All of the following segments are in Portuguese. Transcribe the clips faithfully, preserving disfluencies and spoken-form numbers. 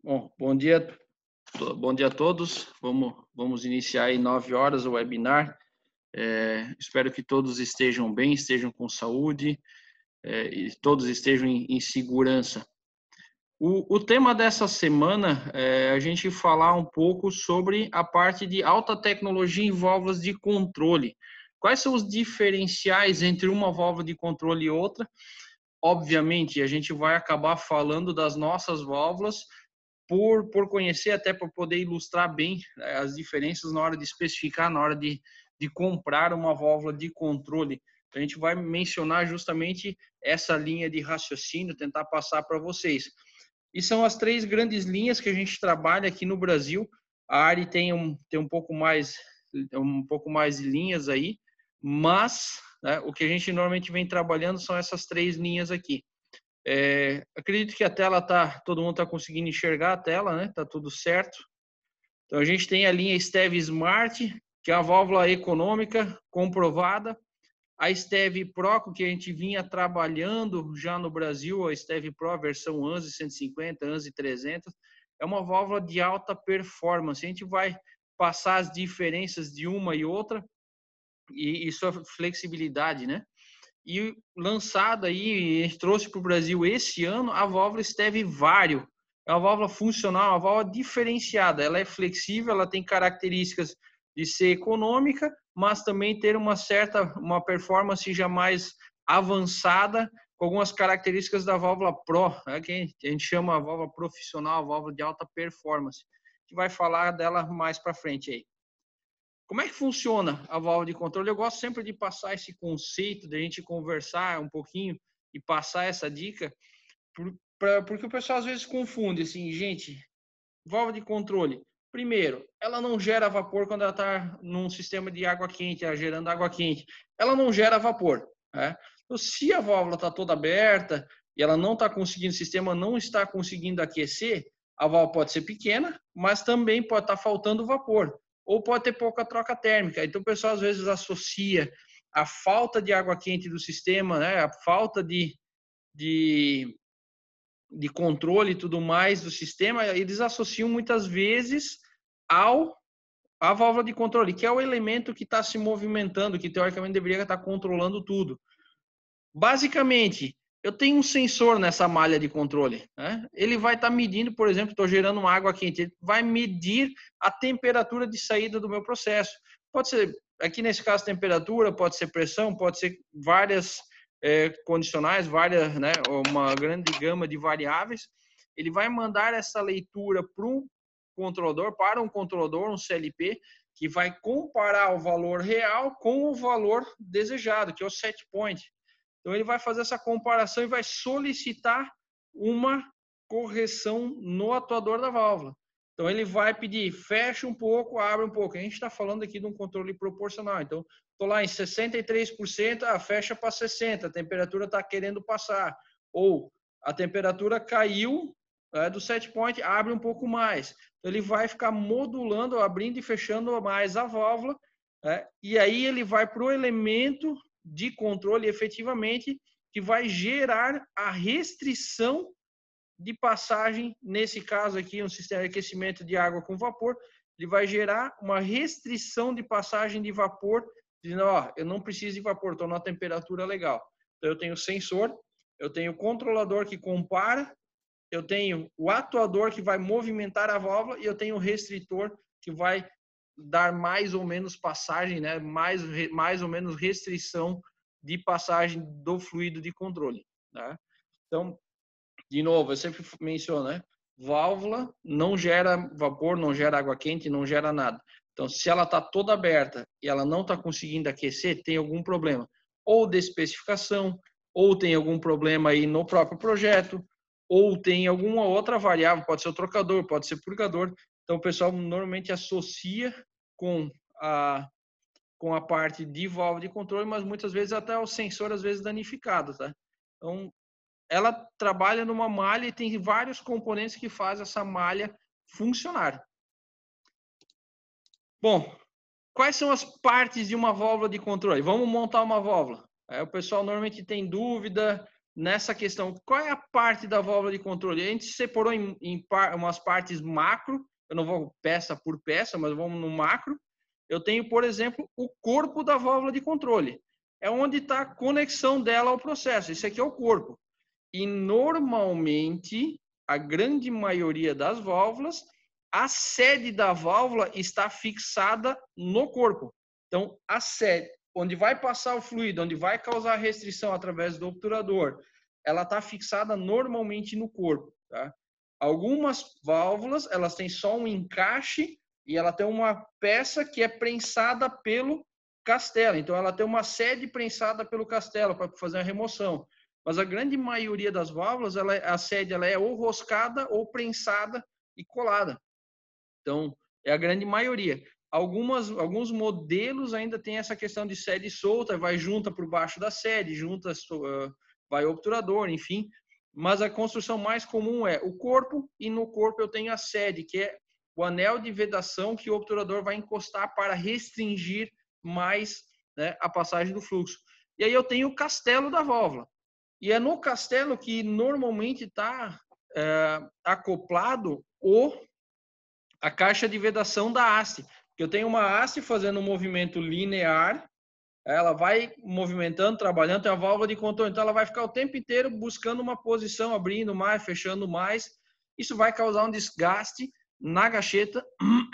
Bom, bom dia, bom dia a todos. Vamos, vamos iniciar aí nove horas o webinar. É, espero que todos estejam bem, estejam com saúde, é, e todos estejam em, em segurança. O, o tema dessa semana é a gente falar um pouco sobre a parte de alta tecnologia em válvulas de controle. Quais são os diferenciais entre uma válvula de controle e outra? Obviamente, a gente vai acabar falando das nossas válvulas, por, por conhecer, até para poder ilustrar bem as diferenças na hora de especificar, na hora de, de comprar uma válvula de controle. A gente vai mencionar justamente essa linha de raciocínio, tentar passar para vocês. E são as três grandes linhas que a gente trabalha aqui no Brasil. A Ari tem um, tem um pouco mais um pouco mais de linhas aí, mas né, o que a gente normalmente vem trabalhando são essas três linhas aqui. É, acredito que a tela tá, todo mundo está conseguindo enxergar a tela, né? Tá tudo certo. Então a gente tem a linha Steve Smart, que é a válvula econômica comprovada. A Steve Pro, que a gente vinha trabalhando já no Brasil, a Steve Pro, a versão ANSI cento e cinquenta, ANSI trezentos, é uma válvula de alta performance. A gente vai passar as diferenças de uma e outra e, e sua flexibilidade, né? E lançada aí, a gente trouxe para o Brasil esse ano a válvula Steve Vario. É uma válvula funcional, uma válvula diferenciada. Ela é flexível, ela tem características de ser econômica, mas também ter uma certa, uma performance já mais avançada, com algumas características da válvula Pro, né, que a gente chama a válvula profissional, a válvula de alta performance. A gente vai falar dela mais para frente aí. Como é que funciona a válvula de controle? Eu gosto sempre de passar esse conceito, de a gente conversar um pouquinho e passar essa dica, por, pra, porque o pessoal às vezes confunde, assim, gente, válvula de controle. Primeiro, ela não gera vapor quando ela está num sistema de água quente, ela gerando água quente. Ela não gera vapor. Né? Então, se a válvula está toda aberta e ela não está conseguindo, o sistema não está conseguindo aquecer, a válvula pode ser pequena, mas também pode estar tá faltando vapor. Ou pode ter pouca troca térmica. Então, o pessoal às vezes associa a falta de água quente do sistema, né? A falta de, de de controle e tudo mais do sistema, eles associam muitas vezes ao a válvula de controle, que é o elemento que está se movimentando, que teoricamente deveria estar controlando tudo. Basicamente, eu tenho um sensor nessa malha de controle. Né? Ele vai estar tá medindo, por exemplo, estou gerando uma água quente, ele vai medir a temperatura de saída do meu processo. Pode ser, aqui nesse caso, temperatura, pode ser pressão, pode ser várias é, condicionais, várias, né, uma grande gama de variáveis. Ele vai mandar essa leitura para um controlador, para um controlador, um C L P, que vai comparar o valor real com o valor desejado, que é o set point. Então, ele vai fazer essa comparação e vai solicitar uma correção no atuador da válvula. Então, ele vai pedir, fecha um pouco, abre um pouco. A gente está falando aqui de um controle proporcional. Então, estou lá em sessenta e três por cento, ah, fecha para sessenta por cento, a temperatura está querendo passar. Ou a temperatura caiu é, do set point, abre um pouco mais. Então, ele vai ficar modulando, abrindo e fechando mais a válvula. É, e aí ele vai para o elemento de controle efetivamente que vai gerar a restrição de passagem, nesse caso aqui, um sistema de aquecimento de água com vapor, ele vai gerar uma restrição de passagem de vapor, dizendo, ó, eu não preciso de vapor, estou na temperatura legal. Então, eu tenho sensor, eu tenho o controlador que compara, eu tenho o atuador que vai movimentar a válvula e eu tenho o restritor que vai dar mais ou menos passagem, né? mais, mais ou menos restrição de passagem do fluido de controle. Né? Então, de novo, eu sempre menciono, né? Válvula não gera vapor, não gera água quente, não gera nada. Então, se ela está toda aberta e ela não está conseguindo aquecer, tem algum problema. Ou de especificação, ou tem algum problema aí no próprio projeto, ou tem alguma outra variável, pode ser o trocador, pode ser o purgador. Então, o pessoal normalmente associa com a, com a parte de válvula de controle, mas muitas vezes até o sensor, às vezes, danificado, tá? Então, ela trabalha numa malha e tem vários componentes que fazem essa malha funcionar. Bom, quais são as partes de uma válvula de controle? Vamos montar uma válvula. É, o pessoal normalmente tem dúvida, nessa questão, qual é a parte da válvula de controle? A gente separou em, em par, umas partes macro, eu não vou peça por peça, mas vamos no macro. Eu tenho, por exemplo, o corpo da válvula de controle. É onde está a conexão dela ao processo. Esse aqui é o corpo. E normalmente, a grande maioria das válvulas, a sede da válvula está fixada no corpo. Então, a sede, onde vai passar o fluido, onde vai causar restrição através do obturador, ela está fixada normalmente no corpo. Tá? Algumas válvulas, elas têm só um encaixe e ela tem uma peça que é prensada pelo castelo. Então, ela tem uma sede prensada pelo castelo para fazer a remoção. Mas a grande maioria das válvulas, ela, a sede ela é ou roscada ou prensada e colada. Então, é a grande maioria. Algumas, alguns modelos ainda tem essa questão de sede solta, vai junta por baixo da sede, junta, uh, vai obturador, enfim. Mas a construção mais comum é o corpo, e no corpo eu tenho a sede, que é o anel de vedação que o obturador vai encostar para restringir mais, né, a passagem do fluxo. E aí eu tenho o castelo da válvula. E é no castelo que normalmente está é, acoplado o, a caixa de vedação da haste. Eu tenho uma haste fazendo um movimento linear, ela vai movimentando, trabalhando, tem a válvula de controle, então ela vai ficar o tempo inteiro buscando uma posição, abrindo mais, fechando mais. Isso vai causar um desgaste na gacheta,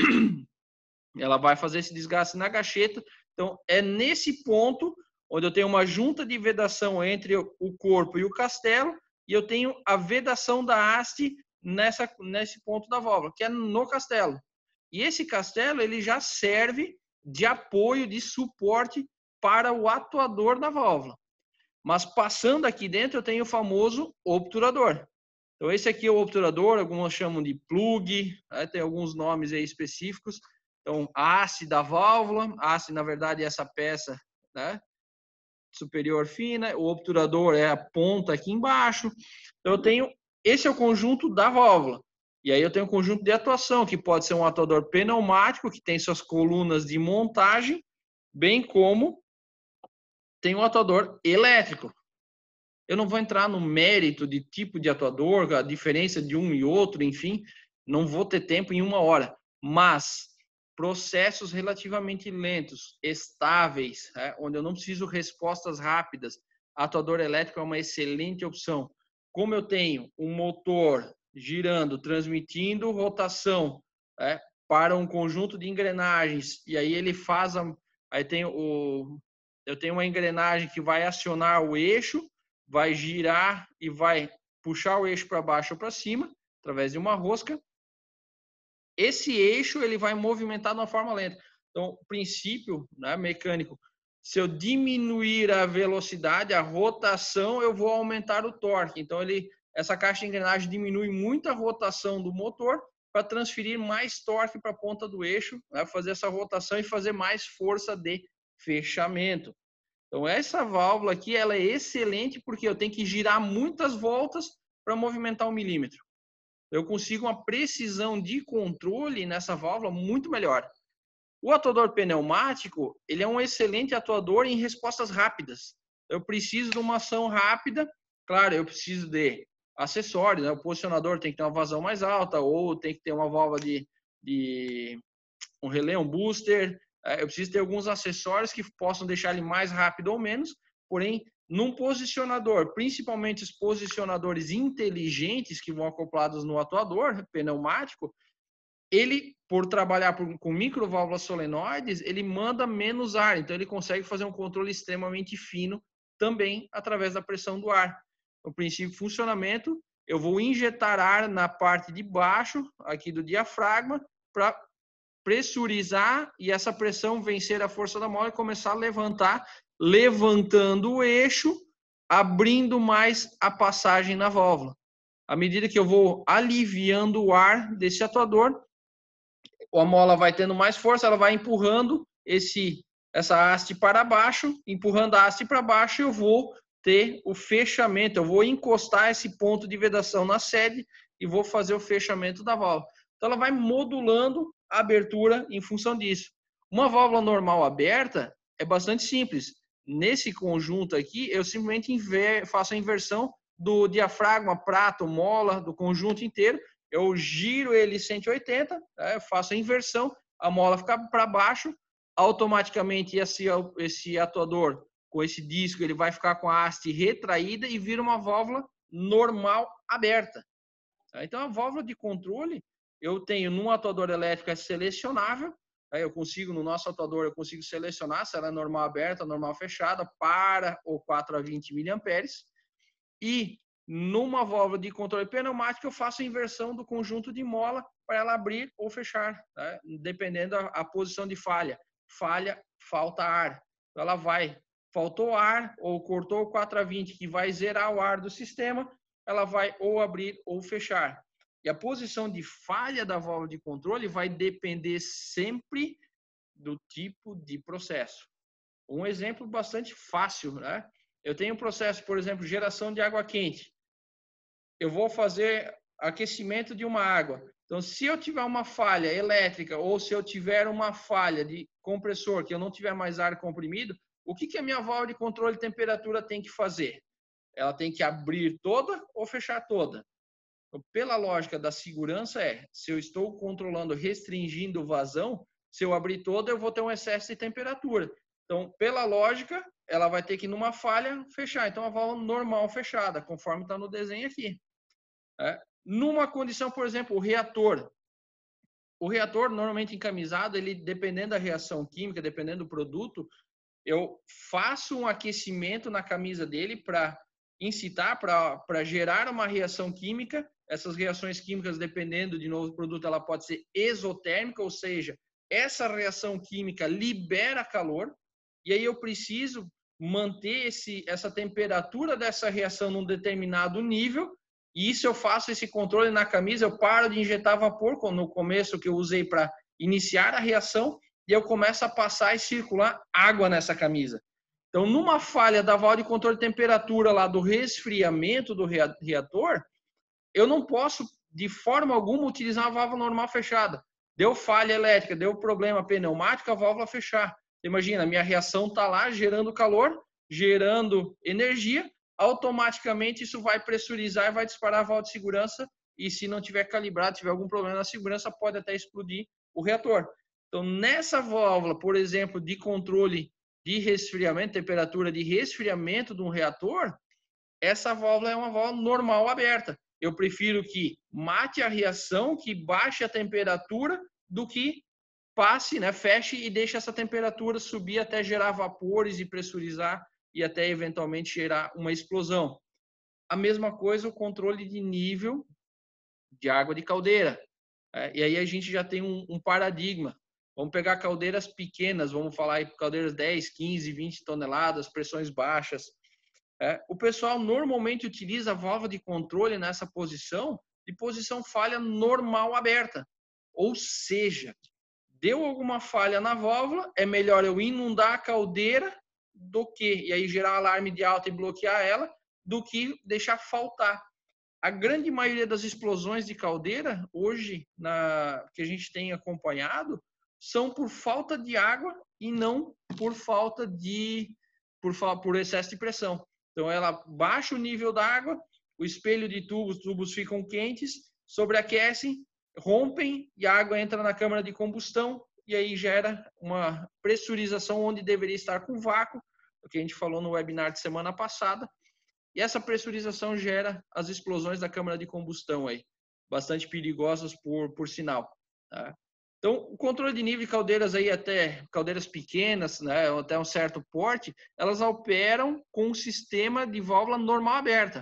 ela vai fazer esse desgaste na gacheta. Então, é nesse ponto onde eu tenho uma junta de vedação entre o corpo e o castelo, e eu tenho a vedação da haste nessa, nesse ponto da válvula, que é no castelo. E esse castelo, ele já serve de apoio, de suporte para o atuador da válvula. Mas passando aqui dentro, eu tenho o famoso obturador. Então, esse aqui é o obturador, alguns chamam de plug, né? Tem alguns nomes aí específicos. Então, a haste da válvula, a haste, na verdade, é essa peça, né, superior fina, o obturador é a ponta aqui embaixo. Então, eu tenho, esse é o conjunto da válvula. E aí eu tenho um conjunto de atuação, que pode ser um atuador pneumático, que tem suas colunas de montagem, bem como tem um atuador elétrico. Eu não vou entrar no mérito de tipo de atuador, a diferença de um e outro, enfim, não vou ter tempo em uma hora. Mas processos relativamente lentos, estáveis, é, onde eu não preciso respostas rápidas, atuador elétrico é uma excelente opção. Como eu tenho um motor girando, transmitindo rotação, é, para um conjunto de engrenagens, e aí ele faz a, aí tem o, eu tenho uma engrenagem que vai acionar o eixo, vai girar e vai puxar o eixo para baixo ou para cima, através de uma rosca. Esse eixo ele vai movimentar de uma forma lenta. Então, o princípio, né, mecânico, se eu diminuir a velocidade, a rotação, eu vou aumentar o torque. Então, ele, essa caixa de engrenagem diminui muito a rotação do motor para transferir mais torque para a ponta do eixo, né, fazer essa rotação e fazer mais força de fechamento. Então, essa válvula aqui, ela é excelente porque eu tenho que girar muitas voltas para movimentar um milímetro. Eu consigo uma precisão de controle nessa válvula muito melhor. O atuador pneumático, ele é um excelente atuador em respostas rápidas. Eu preciso de uma ação rápida, claro, eu preciso de acessórios, né? O posicionador tem que ter uma vazão mais alta, ou tem que ter uma válvula de, de um relé, um booster. Eu preciso ter alguns acessórios que possam deixar ele mais rápido ou menos, porém, num posicionador, principalmente os posicionadores inteligentes que vão acoplados no atuador pneumático, ele, por trabalhar com microválvulas solenoides, ele manda menos ar, então ele consegue fazer um controle extremamente fino também através da pressão do ar. O princípio de funcionamento, eu vou injetar ar na parte de baixo, aqui do diafragma, para pressurizar e essa pressão vencer a força da mola e começar a levantar, levantando o eixo, abrindo mais a passagem na válvula. À medida que eu vou aliviando o ar desse atuador, a mola vai tendo mais força, ela vai empurrando esse, essa haste para baixo, empurrando a haste para baixo, eu vou ter o fechamento, eu vou encostar esse ponto de vedação na sede e vou fazer o fechamento da válvula. Então, ela vai modulando a abertura em função disso. Uma válvula normal aberta é bastante simples. nesse conjunto aqui, eu simplesmente inver, faço a inversão do diafragma, prato, mola, do conjunto inteiro. Eu giro ele cento e oitenta, tá? Eu faço a inversão, a mola fica para baixo, automaticamente esse, esse atuador, com esse disco, ele vai ficar com a haste retraída e vira uma válvula normal aberta. Tá? Então, a válvula de controle, eu tenho num atuador elétrico é selecionável, tá? Eu consigo, no nosso atuador, eu consigo selecionar se ela é normal aberta, normal fechada, para ou quatro a vinte miliamperes. E numa válvula de controle pneumático, eu faço a inversão do conjunto de mola para ela abrir ou fechar, tá? Dependendo da a posição de falha. Falha, falta ar. Então, ela vai, faltou ar ou cortou o quatro a vinte, que vai zerar o ar do sistema, ela vai ou abrir ou fechar. E a posição de falha da válvula de controle vai depender sempre do tipo de processo. Um exemplo bastante fácil, né? Eu tenho um processo, por exemplo, geração de água quente. Eu vou fazer aquecimento de uma água. Então, se eu tiver uma falha elétrica ou se eu tiver uma falha de compressor, que eu não tiver mais ar comprimido, o que, que a minha válvula de controle de temperatura tem que fazer? Ela tem que abrir toda ou fechar toda? Então, pela lógica da segurança, é, se eu estou controlando, restringindo o vazão, se eu abrir toda, eu vou ter um excesso de temperatura. Então, pela lógica, ela vai ter que, numa falha, fechar. Então, a válvula normal fechada, conforme está no desenho aqui. É. Numa condição, por exemplo, o reator. O reator, normalmente encamisado, ele, dependendo da reação química, dependendo do produto, eu faço um aquecimento na camisa dele para incitar, para gerar uma reação química. Essas reações químicas, dependendo de novo do produto, ela pode ser exotérmica, ou seja, essa reação química libera calor, e aí eu preciso manter esse, essa temperatura dessa reação num determinado nível, e isso eu faço esse controle na camisa, eu paro de injetar vapor, no começo que eu usei para iniciar a reação, e eu começo a passar e circular água nessa camisa. Então, numa falha da válvula de controle de temperatura lá do resfriamento do reator, eu não posso, de forma alguma, utilizar a válvula normal fechada. Deu falha elétrica, deu problema pneumático, a válvula fechar. Imagina, a minha reação está lá gerando calor, gerando energia, automaticamente isso vai pressurizar e vai disparar a válvula de segurança, e se não tiver calibrado, tiver algum problema na segurança, pode até explodir o reator. Então, nessa válvula, por exemplo, de controle de resfriamento, temperatura de resfriamento de um reator, essa válvula é uma válvula normal aberta. Eu prefiro que mate a reação, que baixe a temperatura, do que passe, né, feche e deixe essa temperatura subir até gerar vapores e pressurizar e até eventualmente gerar uma explosão. A mesma coisa o controle de nível de água de caldeira. É, e aí a gente já tem um, um paradigma. Vamos pegar caldeiras pequenas, vamos falar aí caldeiras dez, quinze, vinte toneladas, pressões baixas. É, o pessoal normalmente utiliza a válvula de controle nessa posição, de posição falha normal aberta. Ou seja, deu alguma falha na válvula, é melhor eu inundar a caldeira do que, e aí gerar alarme de alta e bloquear ela, do que deixar faltar. A grande maioria das explosões de caldeira, hoje, na, que a gente tem acompanhado, são por falta de água e não por falta de, por, por excesso de pressão. Então, ela baixa o nível da água, o espelho de tubos, os tubos ficam quentes, sobreaquecem, rompem e a água entra na câmara de combustão e aí gera uma pressurização onde deveria estar com vácuo, o que a gente falou no webinar de semana passada. E essa pressurização gera as explosões da câmara de combustão aí, bastante perigosas por, por sinal. Tá? Então, o controle de nível de caldeiras aí, até caldeiras pequenas, né, até um certo porte, elas operam com um sistema de válvula normal aberta.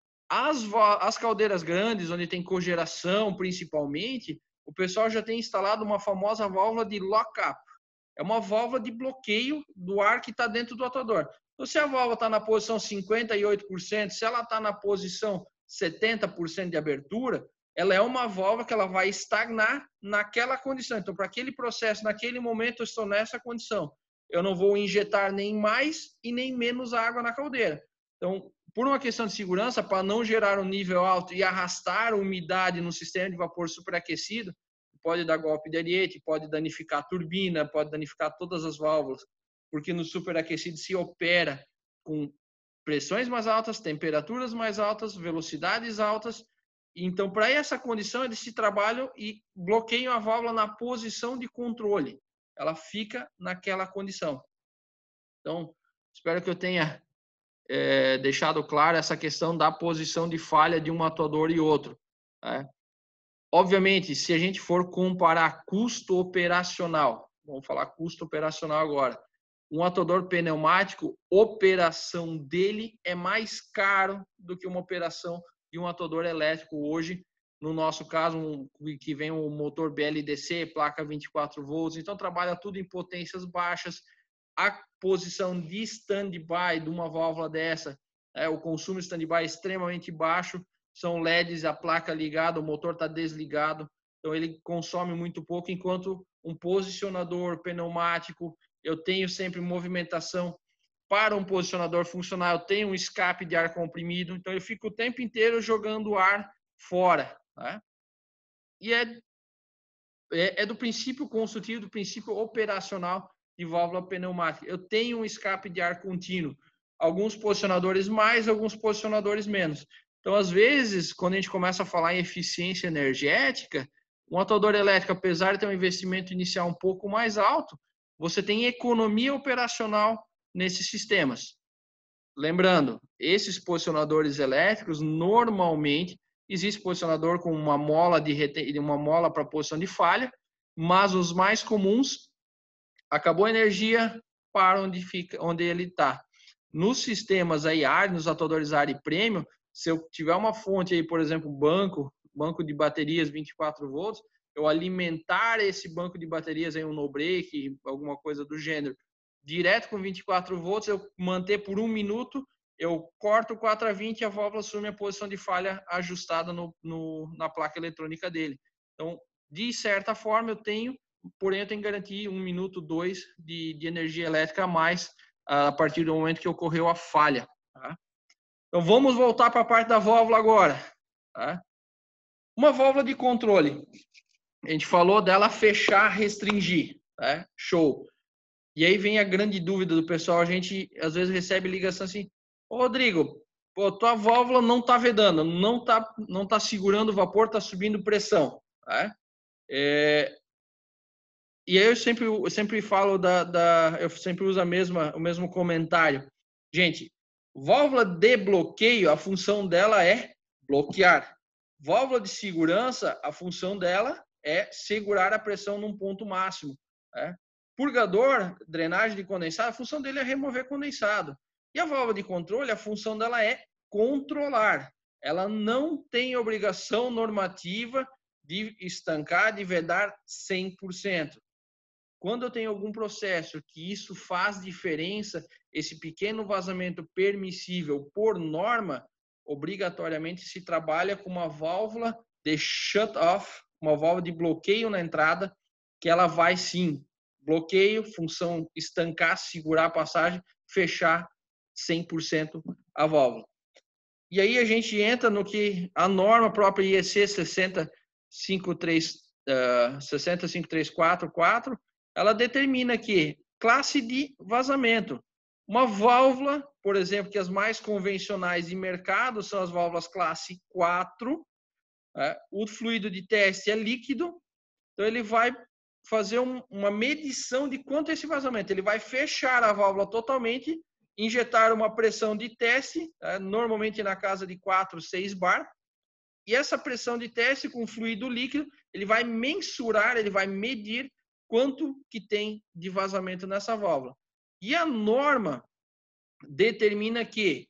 As, as caldeiras grandes, onde tem cogeração principalmente, o pessoal já tem instalado uma famosa válvula de lock-up. É uma válvula de bloqueio do ar que está dentro do atuador. Então, se a válvula está na posição cinquenta e oito por cento, se ela está na posição setenta por cento de abertura, ela é uma válvula que ela vai estagnar naquela condição. Então, para aquele processo, naquele momento, eu estou nessa condição. Eu não vou injetar nem mais e nem menos água na caldeira. Então, por uma questão de segurança, para não gerar um nível alto e arrastar umidade no sistema de vapor superaquecido, pode dar golpe de ariete, pode danificar a turbina, pode danificar todas as válvulas. porque no superaquecido se opera com pressões mais altas, temperaturas mais altas, velocidades altas. Então, para essa condição, eles se trabalham e bloqueiam a válvula na posição de controle. Ela fica naquela condição. Então, espero que eu tenha é, deixado claro essa questão da posição de falha de um atuador e outro. Né? Obviamente, se a gente for comparar custo operacional, vamos falar custo operacional agora, um atuador pneumático, operação dele é mais caro do que uma operação de um atuador elétrico hoje, no nosso caso, um, que vem o um motor B L D C, placa vinte e quatro volts, então trabalha tudo em potências baixas, a posição de stand-by de uma válvula dessa, é, o consumo stand-by é extremamente baixo, são L E Ds, a placa ligada, o motor está desligado, então ele consome muito pouco, enquanto um posicionador pneumático, eu tenho sempre movimentação para um posicionador funcionar, eu tenho um escape de ar comprimido, então eu fico o tempo inteiro jogando ar fora. Né? E é, é, é do princípio construtivo, do princípio operacional de válvula pneumática. Eu tenho um escape de ar contínuo, alguns posicionadores mais, alguns posicionadores menos. Então, às vezes, quando a gente começa a falar em eficiência energética, um atuador elétrico, apesar de ter um investimento inicial um pouco mais alto, você tem economia operacional nesses sistemas. Lembrando, esses posicionadores elétricos, normalmente, existe posicionador com uma mola de reten... uma mola para posição de falha, mas os mais comuns, acabou a energia, para onde fica, onde ele está. Nos sistemas aí, A R, nos atuadores A R e Premium, se eu tiver uma fonte aí, por exemplo, banco, banco de baterias vinte e quatro volts, eu alimentar esse banco de baterias em um no-break, alguma coisa do gênero, direto com vinte e quatro volts, eu manter por um minuto, eu corto quatro a vinte e a válvula assume a posição de falha ajustada no, no, na placa eletrônica dele. Então, de certa forma, eu tenho, porém, eu tenho que garantir um minuto, dois de, de energia elétrica a mais a partir do momento que ocorreu a falha. Tá? Então, vamos voltar para a parte da válvula agora. Tá? Uma válvula de controle. A gente falou dela fechar, restringir. Tá? Show. E aí vem a grande dúvida do pessoal. A gente, às vezes, recebe ligação assim, ô, Rodrigo, pô, tua válvula não está vedando, não está não tá segurando o vapor, está subindo pressão. Tá? É... E aí eu sempre, eu sempre falo da, da... Eu sempre uso a mesma, o mesmo comentário. Gente, válvula de bloqueio, a função dela é bloquear. Válvula de segurança, a função dela é segurar a pressão num ponto máximo. Né? Purgador, drenagem de condensado, a função dele é remover condensado. E a válvula de controle, a função dela é controlar. Ela não tem obrigação normativa de estancar, de vedar cem por cento. Quando eu tenho algum processo que isso faz diferença, esse pequeno vazamento permissível por norma, obrigatoriamente se trabalha com uma válvula de shut-off, uma válvula de bloqueio na entrada, que ela vai sim, bloqueio, função estancar, segurar a passagem, fechar cem por cento a válvula. E aí a gente entra no que a norma própria I E C seis zero cinco três quatro quatro, ela determina que classe de vazamento. Uma válvula, por exemplo, que as mais convencionais de mercado são as válvulas classe quatro, é, o fluido de teste é líquido, então ele vai fazer um, uma medição de quanto é esse vazamento. Ele vai fechar a válvula totalmente, injetar uma pressão de teste, é, normalmente na casa de quatro, seis bar, e essa pressão de teste com fluido líquido, ele vai mensurar, ele vai medir quanto que tem de vazamento nessa válvula. E a norma determina que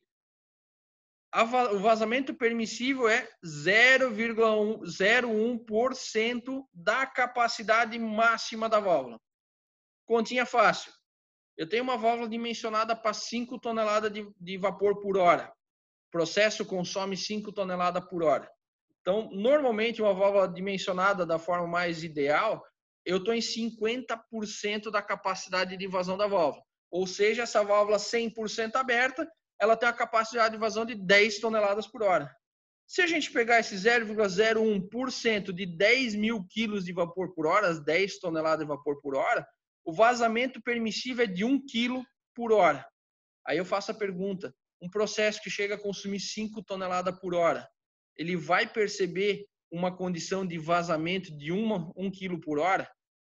a, o vazamento permissível é zero vírgula zero um por cento da capacidade máxima da válvula. Continha fácil. Eu tenho uma válvula dimensionada para cinco toneladas de, de vapor por hora. O processo consome cinco toneladas por hora. Então, normalmente, uma válvula dimensionada da forma mais ideal, eu estou em cinquenta por cento da capacidade de vazão da válvula. Ou seja, essa válvula cem por cento aberta, ela tem a capacidade de vazão de dez toneladas por hora. Se a gente pegar esse zero vírgula zero um por cento de dez mil quilos de vapor por hora, as dez toneladas de vapor por hora, o vazamento permissível é de um quilo por hora. Aí eu faço a pergunta, um processo que chega a consumir cinco toneladas por hora, ele vai perceber uma condição de vazamento de uma, um quilo por hora?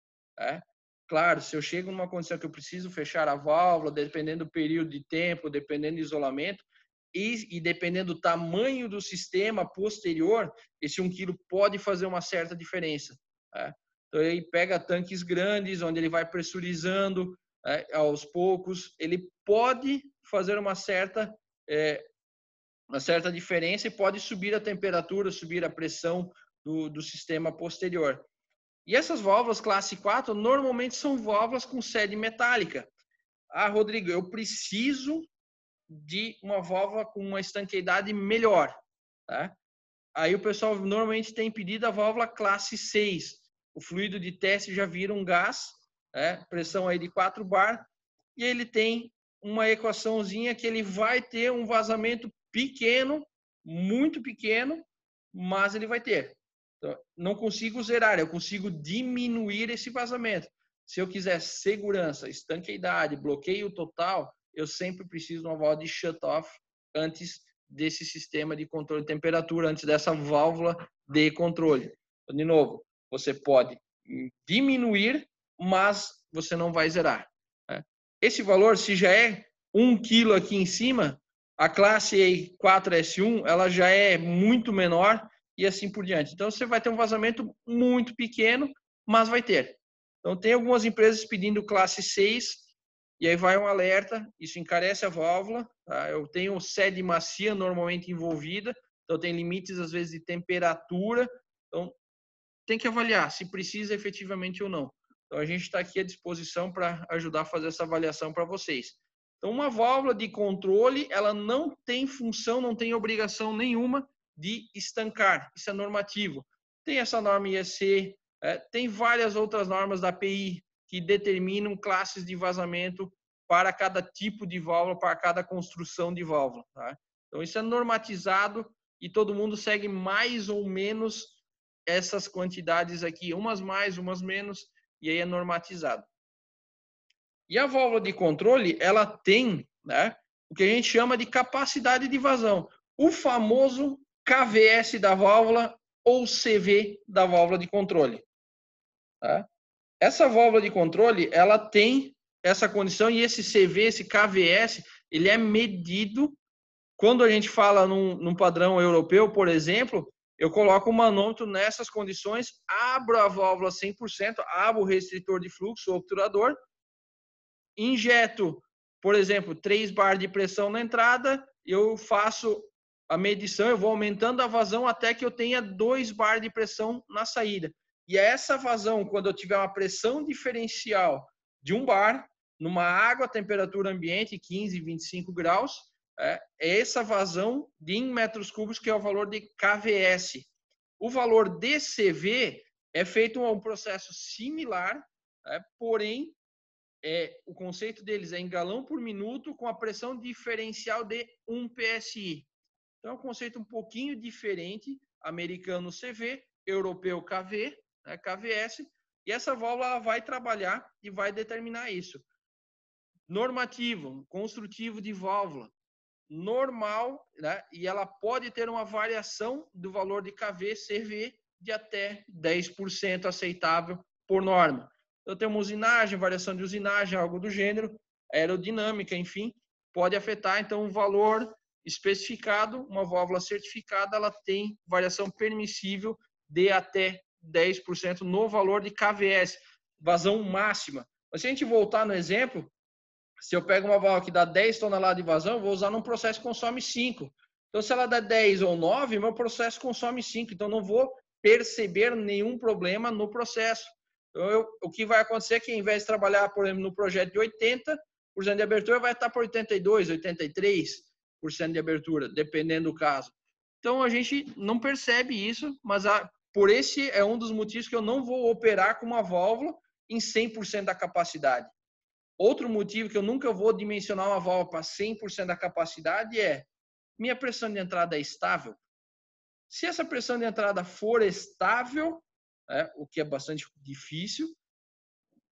É? Claro, se eu chego numa condição que eu preciso fechar a válvula, dependendo do período de tempo, dependendo do isolamento, e, e dependendo do tamanho do sistema posterior, esse um quilo pode fazer uma certa diferença. É? Então, ele pega tanques grandes, onde ele vai pressurizando é, aos poucos, ele pode fazer uma certa, é, uma certa diferença e pode subir a temperatura, subir a pressão do, do sistema posterior. E essas válvulas classe quatro normalmente são válvulas com sede metálica. Ah, Rodrigo, eu preciso de uma válvula com uma estanqueidade melhor. Tá? Aí o pessoal normalmente tem pedido a válvula classe seis. O fluido de teste já vira um gás, né? Pressão aí de quatro bar, e ele tem uma equaçãozinha que ele vai ter um vazamento pequeno, muito pequeno, mas ele vai ter. Então, não consigo zerar, eu consigo diminuir esse vazamento. Se eu quiser segurança, estanqueidade, bloqueio total, eu sempre preciso de uma válvula de shutoff antes desse sistema de controle de temperatura, antes dessa válvula de controle. Então, de novo, você pode diminuir, mas você não vai zerar. Né? Esse valor, se já é um quilo aqui em cima, a classe quatro S um ela já é muito menor e assim por diante. Então, você vai ter um vazamento muito pequeno, mas vai ter. Então, tem algumas empresas pedindo classe seis, e aí vai um alerta, isso encarece a válvula. Tá? Eu tenho sede macia normalmente envolvida, então tem limites, às vezes, de temperatura. Então, tem que avaliar se precisa efetivamente ou não. Então, a gente está aqui à disposição para ajudar a fazer essa avaliação para vocês. Então, uma válvula de controle, ela não tem função, não tem obrigação nenhuma de estancar. Isso é normativo. Tem essa norma I E C, é, tem várias outras normas da A P I que determinam classes de vazamento para cada tipo de válvula, para cada construção de válvula. Tá? Então, isso é normatizado e todo mundo segue mais ou menos essas quantidades aqui, umas mais, umas menos, e aí é normatizado. E a válvula de controle, ela tem, né, o que a gente chama de capacidade de vazão. O famoso K V S da válvula ou C V da válvula de controle. Tá? Essa válvula de controle, ela tem essa condição e esse C V, esse K V S, ele é medido quando a gente fala num, num padrão europeu, por exemplo, eu coloco o manômetro nessas condições, abro a válvula cem por cento, abro o restritor de fluxo, o obturador, injeto, por exemplo, três bar de pressão na entrada, eu faço a medição, eu vou aumentando a vazão até que eu tenha dois bar de pressão na saída. E essa vazão, quando eu tiver uma pressão diferencial de um bar, numa água, temperatura ambiente, quinze, vinte e cinco graus, é essa vazão de em metros cúbicos, que é o valor de K V S. O valor de C V é feito um processo similar, é, porém, é, o conceito deles é em galão por minuto com a pressão diferencial de um P S I. Então, é um conceito um pouquinho diferente, americano C V, europeu K V, né, K V S, e essa válvula ela vai trabalhar e vai determinar isso. Normativo, construtivo de válvula, normal, né, e ela pode ter uma variação do valor de K V, C V de até dez por cento aceitável por norma. Então, temos usinagem, variação de usinagem, algo do gênero, aerodinâmica, enfim, pode afetar. Então, o valor especificado, uma válvula certificada, ela tem variação permissível de até dez por cento no valor de K V S, vazão máxima. Mas se a gente voltar no exemplo, se eu pego uma válvula que dá dez toneladas de vazão, eu vou usar num processo que consome cinco. Então, se ela dá dez ou nove, meu processo consome cinco. Então, não vou perceber nenhum problema no processo. Então, eu, o que vai acontecer é que, ao invés de trabalhar, por exemplo, no projeto de oitenta por cento de abertura, vai estar por oitenta e dois por cento, oitenta e três por cento de abertura, dependendo do caso. Então, a gente não percebe isso, mas a, por esse é um dos motivos que eu não vou operar com uma válvula em cem por cento da capacidade. Outro motivo que eu nunca vou dimensionar uma válvula para cem por cento da capacidade é minha pressão de entrada é estável. Se essa pressão de entrada for estável, é, o que é bastante difícil,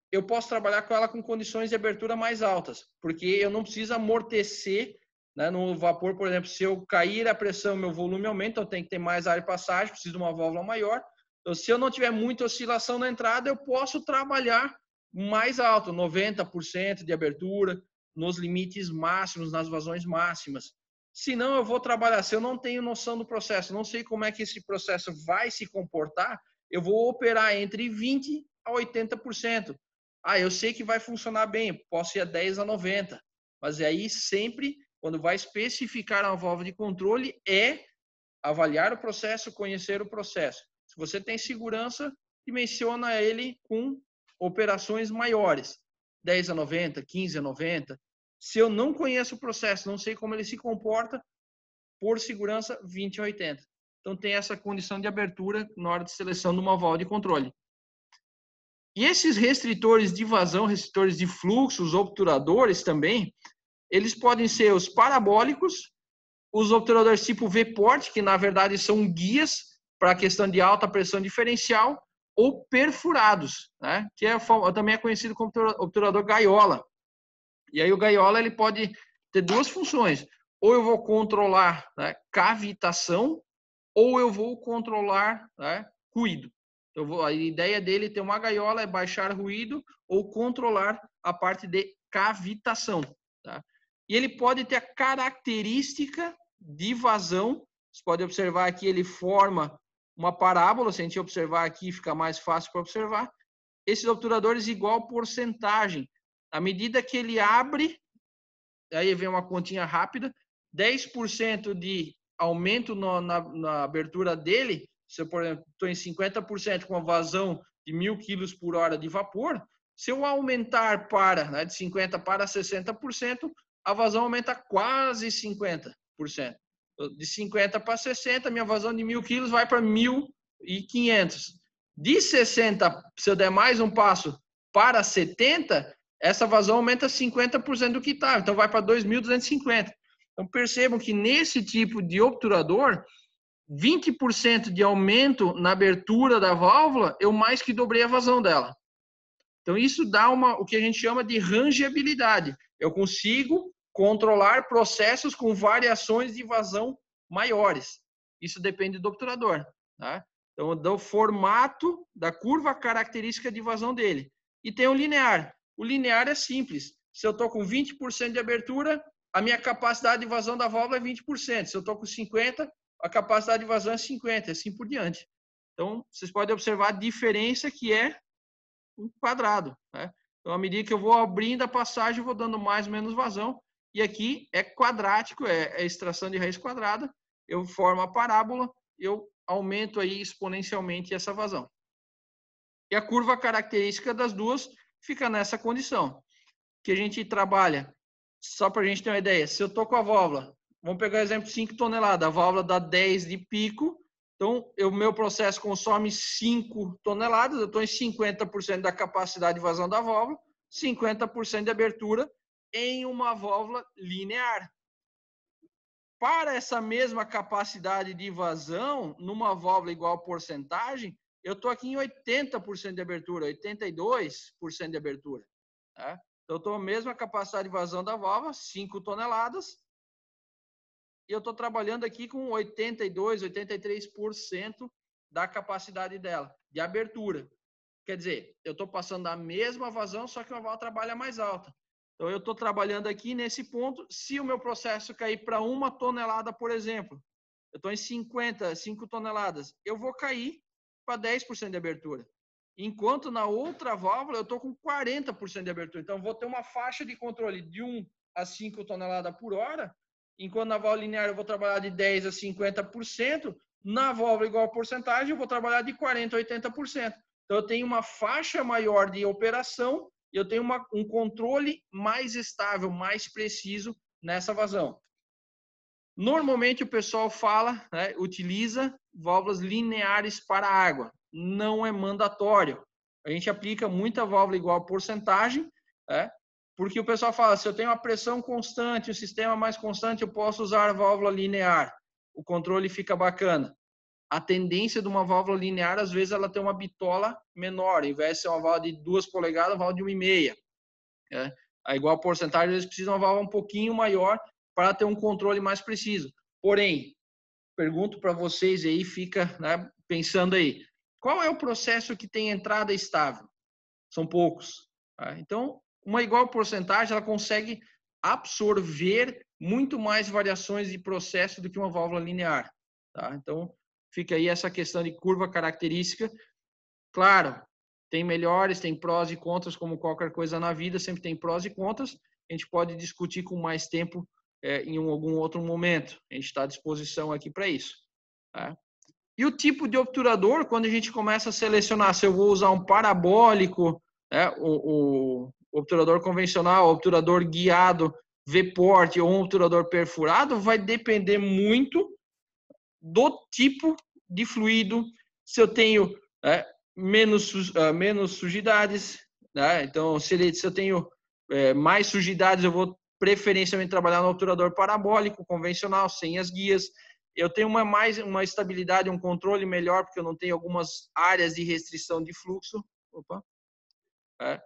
eu posso trabalhar com ela com condições de abertura mais altas, porque eu não preciso amortecer, né, no vapor. Por exemplo, se eu cair a pressão, meu volume aumenta, eu tenho que ter mais área de passagem, preciso de uma válvula maior. Então, se eu não tiver muita oscilação na entrada, eu posso trabalhar mais alto, noventa por cento de abertura, nos limites máximos, nas vazões máximas. Se não, eu vou trabalhar. Se eu não tenho noção do processo, não sei como é que esse processo vai se comportar, eu vou operar entre vinte a oitenta por cento. Ah, eu sei que vai funcionar bem, posso ir a dez a noventa. Mas aí sempre, quando vai especificar a válvula de controle, é avaliar o processo, conhecer o processo. Se você tem segurança, dimensiona ele com operações maiores, dez a noventa, quinze a noventa. Se eu não conheço o processo, não sei como ele se comporta, por segurança, vinte a oitenta. Então tem essa condição de abertura na hora de seleção de uma válvula de controle. E esses restritores de vazão, restritores de fluxo, os obturadores também, eles podem ser os parabólicos, os obturadores tipo V-port, que na verdade são guias para a questão de alta pressão diferencial, ou perfurados, né? Que é, também é conhecido como obturador gaiola. E aí o gaiola ele pode ter duas funções. Ou eu vou controlar, né, cavitação, ou eu vou controlar, né, ruído. Eu vou, a ideia dele é ter uma gaiola, é baixar ruído ou controlar a parte de cavitação. Tá? E ele pode ter a característica de vazão. Você pode observar aqui, ele forma uma parábola. Se a gente observar aqui, fica mais fácil para observar. Esses obturadores igual porcentagem. À medida que ele abre, aí vem uma continha rápida, dez por cento de aumento no, na, na abertura dele. Se eu, por exemplo, estou em cinquenta por cento com uma vazão de mil quilos por hora de vapor, se eu aumentar para, né, de cinquenta para sessenta por cento, a vazão aumenta quase cinquenta por cento. De cinquenta para sessenta, minha vazão de mil quilos vai para mil e quinhentos. De sessenta, se eu der mais um passo para setenta, essa vazão aumenta cinquenta por cento do que está. Então, vai para dois mil duzentos e cinquenta. Então, percebam que nesse tipo de obturador, vinte por cento de aumento na abertura da válvula, eu mais que dobrei a vazão dela. Então, isso dá uma, o que a gente chama de rangeabilidade. Eu consigo controlar processos com variações de vazão maiores. Isso depende do obturador. Tá? Então, do formato da curva característica de vazão dele. E tem o linear. O linear é simples. Se eu estou com vinte por cento de abertura, a minha capacidade de vazão da válvula é vinte por cento. Se eu estou com cinquenta por cento, a capacidade de vazão é cinquenta por cento, assim por diante. Então, vocês podem observar a diferença que é um quadrado. Né? Então, à medida que eu vou abrindo a passagem, eu vou dando mais ou menos vazão. E aqui é quadrático, é, é extração de raiz quadrada. Eu formo a parábola, eu aumento aí exponencialmente essa vazão. E a curva característica das duas fica nessa condição. Que a gente trabalha, só para a gente ter uma ideia, se eu estou com a válvula, vamos pegar o exemplo de cinco toneladas, a válvula dá dez de pico, então o meu processo consome cinco toneladas, eu estou em cinquenta por cento da capacidade de vazão da válvula, cinquenta por cento de abertura em uma válvula linear. Para essa mesma capacidade de vazão, numa válvula igual porcentagem, eu estou aqui em oitenta por cento de abertura, oitenta e dois por cento de abertura. Tá? Então, eu estou a mesma capacidade de vazão da válvula, cinco toneladas, e eu estou trabalhando aqui com oitenta e dois, oitenta e três por cento da capacidade dela, de abertura. Quer dizer, eu estou passando a mesma vazão, só que a válvula trabalha mais alta. Então, eu estou trabalhando aqui nesse ponto. Se o meu processo cair para uma tonelada, por exemplo, eu estou em cinquenta, cinco toneladas, eu vou cair para dez por cento de abertura. Enquanto na outra válvula eu estou com quarenta por cento de abertura. Então, eu vou ter uma faixa de controle de um a cinco toneladas por hora, enquanto na válvula linear eu vou trabalhar de dez a cinquenta por cento, na válvula igual a porcentagem eu vou trabalhar de quarenta a oitenta por cento. Então, eu tenho uma faixa maior de operação e eu tenho uma, um controle mais estável, mais preciso nessa vazão. Normalmente, o pessoal fala, né, utiliza válvulas lineares para água. Não é mandatório. A gente aplica muita válvula igual a porcentagem, né, porque o pessoal fala, se eu tenho uma pressão constante, o sistema mais constante, eu posso usar a válvula linear. O controle fica bacana. a tendência de uma válvula linear, às vezes, ela tem uma bitola menor, ao invés de ser uma válvula de duas polegadas, uma válvula de uma e meia. Né? A igual porcentagem, eles precisam de uma válvula um pouquinho maior para ter um controle mais preciso. Porém, pergunto para vocês aí, fica, né, pensando aí, qual é o processo que tem entrada estável? São poucos. Tá? Então, uma igual porcentagem, ela consegue absorver muito mais variações de processo do que uma válvula linear. Tá? Então, fica aí essa questão de curva característica. Claro, tem melhores, tem prós e contras, como qualquer coisa na vida, sempre tem prós e contras. A gente pode discutir com mais tempo é, em algum outro momento. A gente está à disposição aqui para isso. Tá? E o tipo de obturador, quando a gente começa a selecionar se eu vou usar um parabólico, né, o, o obturador convencional, o obturador guiado, V-port ou um obturador perfurado, vai depender muito do tipo de fluido, se eu tenho é, menos, uh, menos sujidades, né? Então, se, ele, se eu tenho é, mais sujidades, eu vou preferencialmente trabalhar no obturador parabólico, convencional, sem as guias. Eu tenho uma, mais, uma estabilidade, um controle melhor, porque eu não tenho algumas áreas de restrição de fluxo. Opa. É.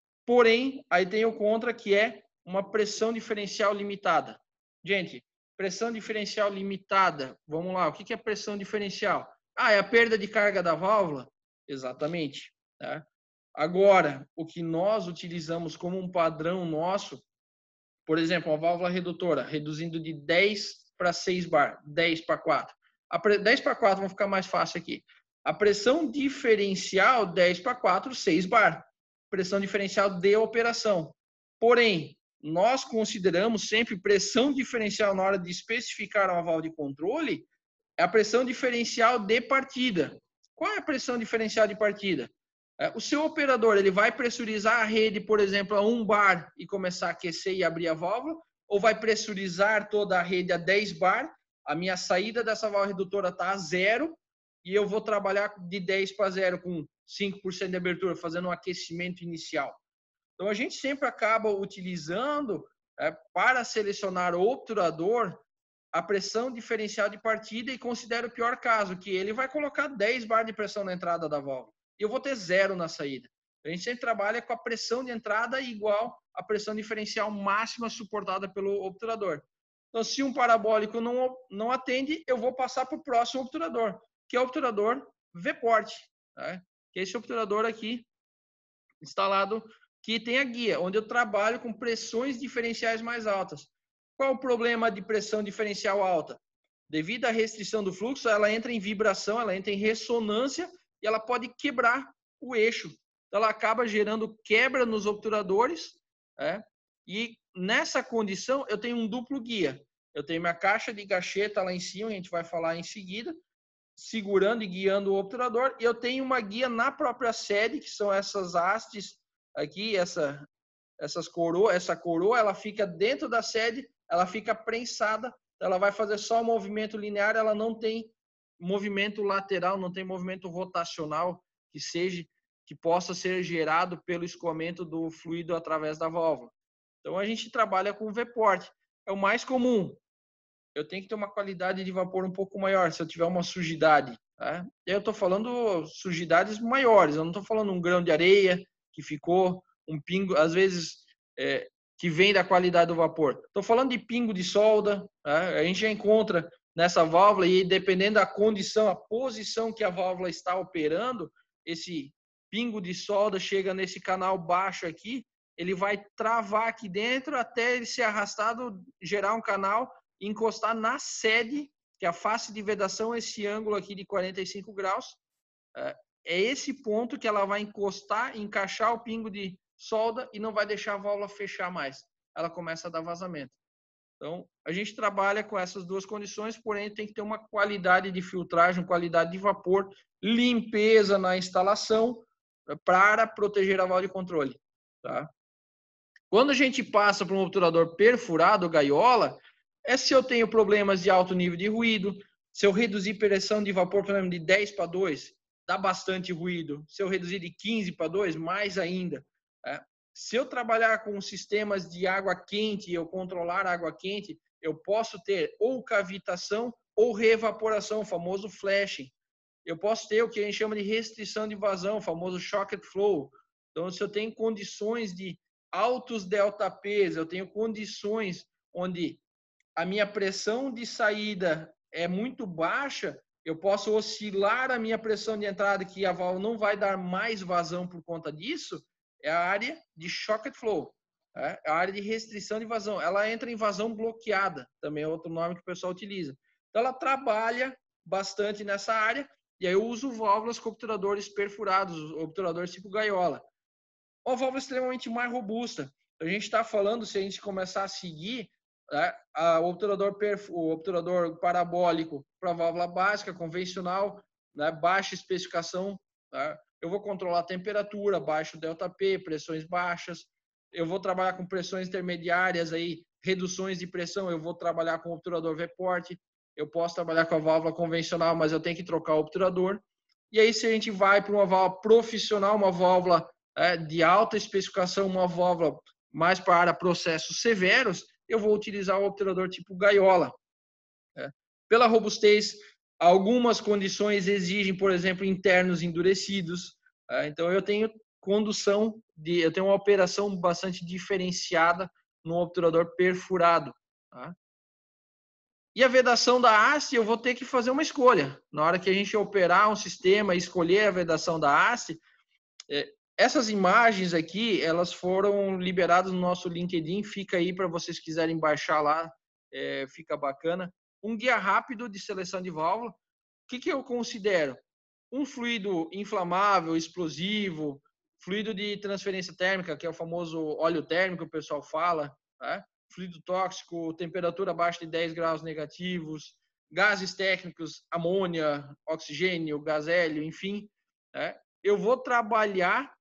Porém, aí tem o contra, que é uma pressão diferencial limitada. Gente, pressão diferencial limitada, vamos lá, o que é pressão diferencial? Ah, é a perda de carga da válvula? Exatamente. Tá? Agora, o que nós utilizamos como um padrão nosso, por exemplo, uma válvula redutora, reduzindo de dez para seis bar, dez para quatro. A dez para quatro, vamos ficar mais fácil aqui. A pressão diferencial, dez para quatro, seis bar. Pressão diferencial de operação. Porém, nós consideramos sempre pressão diferencial na hora de especificar uma válvula de controle, é a pressão diferencial de partida. Qual é a pressão diferencial de partida? O seu operador, ele vai pressurizar a rede, por exemplo, a um bar e começar a aquecer e abrir a válvula, ou vai pressurizar toda a rede a dez bar, a minha saída dessa válvula redutora está a zero, e eu vou trabalhar de dez para zero com cinco por cento de abertura, fazendo um aquecimento inicial. Então, a gente sempre acaba utilizando, é, para selecionar o obturador, a pressão diferencial de partida e considera o pior caso, que ele vai colocar dez bar de pressão na entrada da válvula. E eu vou ter zero na saída. A gente sempre trabalha com a pressão de entrada igual à pressão diferencial máxima suportada pelo obturador. Então, se um parabólico não, não atende, eu vou passar para o próximo obturador, que é o obturador V-port, tá? Que é esse obturador aqui, instalado, que tem a guia, onde eu trabalho com pressões diferenciais mais altas. Qual o problema de pressão diferencial alta? Devido à restrição do fluxo, ela entra em vibração, ela entra em ressonância e ela pode quebrar o eixo. Então, ela acaba gerando quebra nos obturadores, é? E nessa condição eu tenho um duplo guia. Eu tenho minha caixa de gacheta lá em cima, a gente vai falar em seguida, segurando e guiando o obturador, e eu tenho uma guia na própria sede, que são essas hastes aqui, essa, essas coroa, essa coroa, ela fica dentro da sede, ela fica prensada, ela vai fazer só o movimento linear, ela não tem movimento lateral, não tem movimento rotacional que seja, que possa ser gerado pelo escoamento do fluido através da válvula. Então, a gente trabalha com V-port. É o mais comum. Eu tenho que ter uma qualidade de vapor um pouco maior, se eu tiver uma sujidade. Tá? Eu estou falando sujidades maiores, eu não estou falando um grão de areia que ficou, um pingo, às vezes, é, que vem da qualidade do vapor. Estou falando de pingo de solda, tá? A gente já encontra nessa válvula e dependendo da condição, a posição que a válvula está operando, esse pingo de solda chega nesse canal baixo aqui, ele vai travar aqui dentro até ele ser arrastado, gerar um canal e encostar na sede, que é a face de vedação, esse ângulo aqui de quarenta e cinco graus. É esse ponto que ela vai encostar, encaixar o pingo de solda e não vai deixar a válvula fechar mais. Ela começa a dar vazamento. Então, a gente trabalha com essas duas condições, porém tem que ter uma qualidade de filtragem, qualidade de vapor, limpeza na instalação para proteger a válvula de controle. Tá? Quando a gente passa para um obturador perfurado, gaiola, é se eu tenho problemas de alto nível de ruído, se eu reduzir pressão de vapor, por exemplo, de dez para dois, dá bastante ruído. Se eu reduzir de quinze para dois, mais ainda. É. Se eu trabalhar com sistemas de água quente e eu controlar a água quente, eu posso ter ou cavitação ou reevaporação, o famoso flashing. Eu posso ter o que a gente chama de restrição de vazão, o famoso shocked flow. Então, se eu tenho condições de altos delta P's, eu tenho condições onde a minha pressão de saída é muito baixa, eu posso oscilar a minha pressão de entrada, que a válvula não vai dar mais vazão por conta disso, é a área de shocked flow, é a área de restrição de vazão. Ela entra em vazão bloqueada, também é outro nome que o pessoal utiliza. Então, ela trabalha bastante nessa área, e aí eu uso válvulas com obturadores perfurados, obturadores tipo gaiola. Uma válvula extremamente mais robusta. A gente está falando, se a gente começar a seguir, né, a, o, obturador perf, o obturador parabólico para válvula básica, convencional, né, baixa especificação, né, eu vou controlar a temperatura, baixo delta P, pressões baixas. Eu vou trabalhar com pressões intermediárias, aí, reduções de pressão, eu vou trabalhar com o obturador V-port. Eu posso trabalhar com a válvula convencional, mas eu tenho que trocar o obturador. E aí, se a gente vai para uma válvula profissional, uma válvula é, de alta especificação, uma válvula mais para processos severos, eu vou utilizar o obturador tipo gaiola. É. Pela robustez, algumas condições exigem, por exemplo, internos endurecidos. É. Então, eu tenho condução, de, eu tenho uma operação bastante diferenciada no obturador perfurado. Tá? E a vedação da haste, eu vou ter que fazer uma escolha. Na hora que a gente operar um sistema e escolher a vedação da haste, é, essas imagens aqui, elas foram liberadas no nosso LinkedIn, fica aí para vocês quiserem baixar lá, é, fica bacana. Um guia rápido de seleção de válvula. O que, que eu considero? Um fluido inflamável, explosivo, fluido de transferência térmica, que é o famoso óleo térmico, o pessoal fala, tá? Fluido tóxico, temperatura abaixo de dez graus negativos, gases técnicos, amônia, oxigênio, gás hélio, enfim. Né? Eu vou trabalhar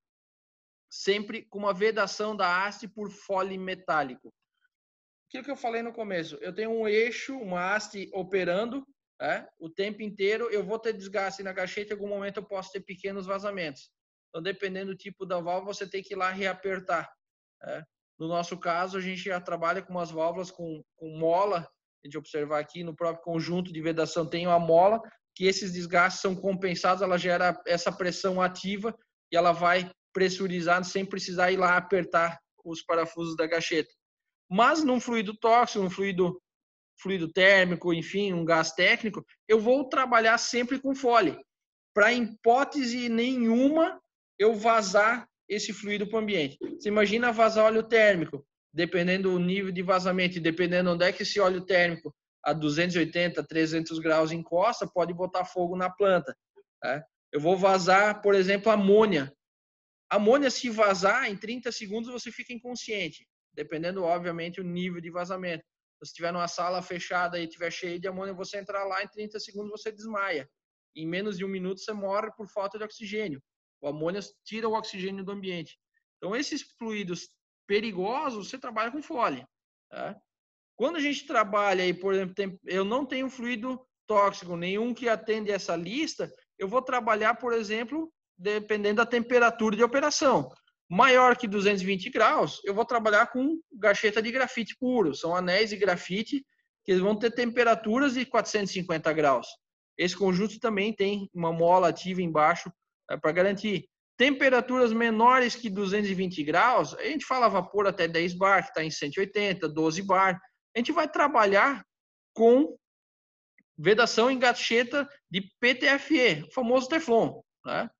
sempre com uma vedação da haste por fole metálico. Aquilo que eu falei no começo, eu tenho um eixo, uma haste operando, né? O tempo inteiro, eu vou ter desgaste na gacheta, em algum momento eu posso ter pequenos vazamentos. Então, dependendo do tipo da válvula, você tem que ir lá reapertar. Né? No nosso caso, a gente já trabalha com umas válvulas com, com mola. A gente observar aqui no próprio conjunto de vedação tem uma mola, que esses desgastes são compensados, ela gera essa pressão ativa e ela vai pressurizar sem precisar ir lá apertar os parafusos da gacheta. Mas num fluido tóxico, num fluido, fluido térmico, enfim, um gás técnico, eu vou trabalhar sempre com fole. Para, em hipótese nenhuma, eu vazar esse fluido para o ambiente. Você imagina vazar óleo térmico, dependendo do nível de vazamento e dependendo onde é que esse óleo térmico, a duzentos e oitenta, trezentos graus encosta, pode botar fogo na planta. Né? Eu vou vazar, por exemplo, amônia. Amônia, se vazar, em trinta segundos você fica inconsciente, dependendo, obviamente, do nível de vazamento. Se estiver numa sala fechada e estiver cheio de amônia, você entrar lá, em trinta segundos você desmaia. Em menos de um minuto você morre por falta de oxigênio. O amônia tira o oxigênio do ambiente. Então, esses fluidos perigosos, você trabalha com fole. Tá? Quando a gente trabalha, aí, por exemplo, tem, eu não tenho fluido tóxico, nenhum que atende essa lista, eu vou trabalhar, por exemplo, dependendo da temperatura de operação. Maior que duzentos e vinte graus, eu vou trabalhar com gacheta de grafite puro. São anéis de grafite que eles vão ter temperaturas de quatrocentos e cinquenta graus. Esse conjunto também tem uma mola ativa embaixo, né, para garantir. Temperaturas menores que duzentos e vinte graus, a gente fala vapor até dez bar, que está em cento e oitenta, doze bar. A gente vai trabalhar com vedação em gacheta de P T F E, o famoso Teflon, né?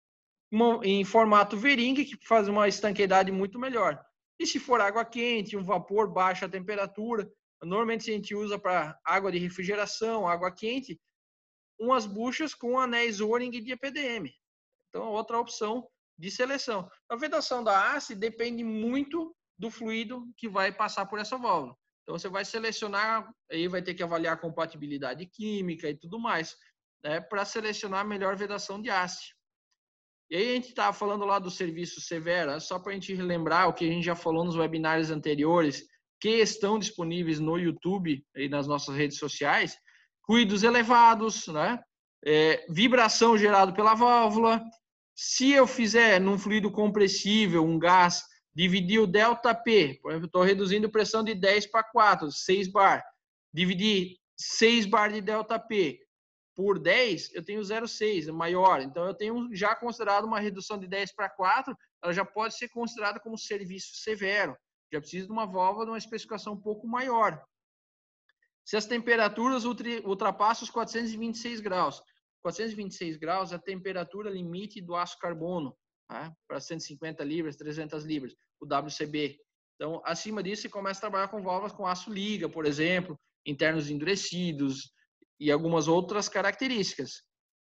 Em formato veringue, que faz uma estanqueidade muito melhor. E se for água quente, um vapor baixa temperatura, normalmente a gente usa para água de refrigeração, água quente, umas buchas com anéis O-ring de E P D M. Então, outra opção de seleção. A vedação da haste depende muito do fluido que vai passar por essa válvula. Então, você vai selecionar, aí vai ter que avaliar a compatibilidade química e tudo mais, né, para selecionar a melhor vedação de haste. E aí a gente estava falando lá do serviço severo, só para a gente relembrar o que a gente já falou nos webinários anteriores, que estão disponíveis no YouTube e nas nossas redes sociais, ruídos elevados, né? É, vibração gerada pela válvula. Se eu fizer num fluido compressível, um gás, dividir o delta P, por exemplo, estou reduzindo pressão de dez para quatro, seis bar, dividir seis bar de delta P por dez, eu tenho zero vírgula seis, é maior. Então, eu tenho já considerado uma redução de dez para quatro, ela já pode ser considerada como serviço severo. Já precisa de uma válvula de uma especificação um pouco maior. Se as temperaturas ultrapassam os quatrocentos e vinte e seis graus, quatrocentos e vinte e seis graus é a temperatura limite do aço carbono, tá? Para cento e cinquenta libras, trezentas libras, o W C B. Então, acima disso, você começa a trabalhar com válvulas com aço liga, por exemplo, internos endurecidos e algumas outras características.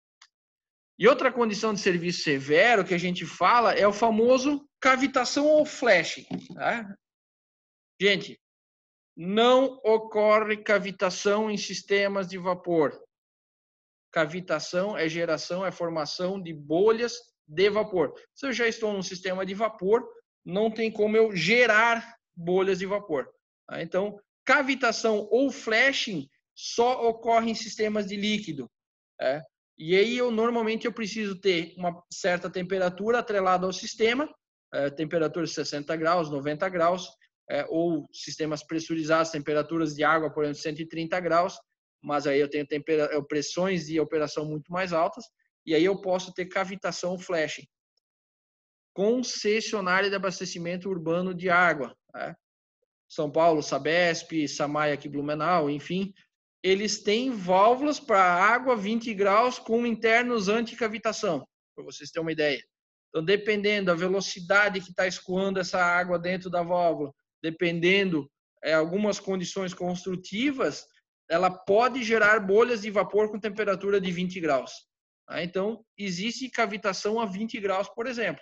E outra condição de serviço severo que a gente fala é o famoso cavitação ou flashing, tá? Gente, não ocorre cavitação em sistemas de vapor. Cavitação é geração, é formação de bolhas de vapor. Se eu já estou num sistema de vapor, não tem como eu gerar bolhas de vapor. Tá? Então, cavitação ou flashing só ocorre em sistemas de líquido. É? E aí, eu normalmente eu preciso ter uma certa temperatura atrelada ao sistema, é, temperatura de sessenta graus, noventa graus, é, ou sistemas pressurizados, temperaturas de água, por exemplo, cento e trinta graus, mas aí eu tenho pressões de operação muito mais altas, e aí eu posso ter cavitação ou flashing. Concessionária de abastecimento urbano de água, né? São Paulo, Sabesp, Samaia aqui Blumenau, enfim, eles têm válvulas para água vinte graus com internos anti-cavitação, para vocês terem uma ideia. Então, dependendo da velocidade que está escoando essa água dentro da válvula, dependendo é, algumas condições construtivas, ela pode gerar bolhas de vapor com temperatura de vinte graus. Tá? Então, existe cavitação a vinte graus, por exemplo.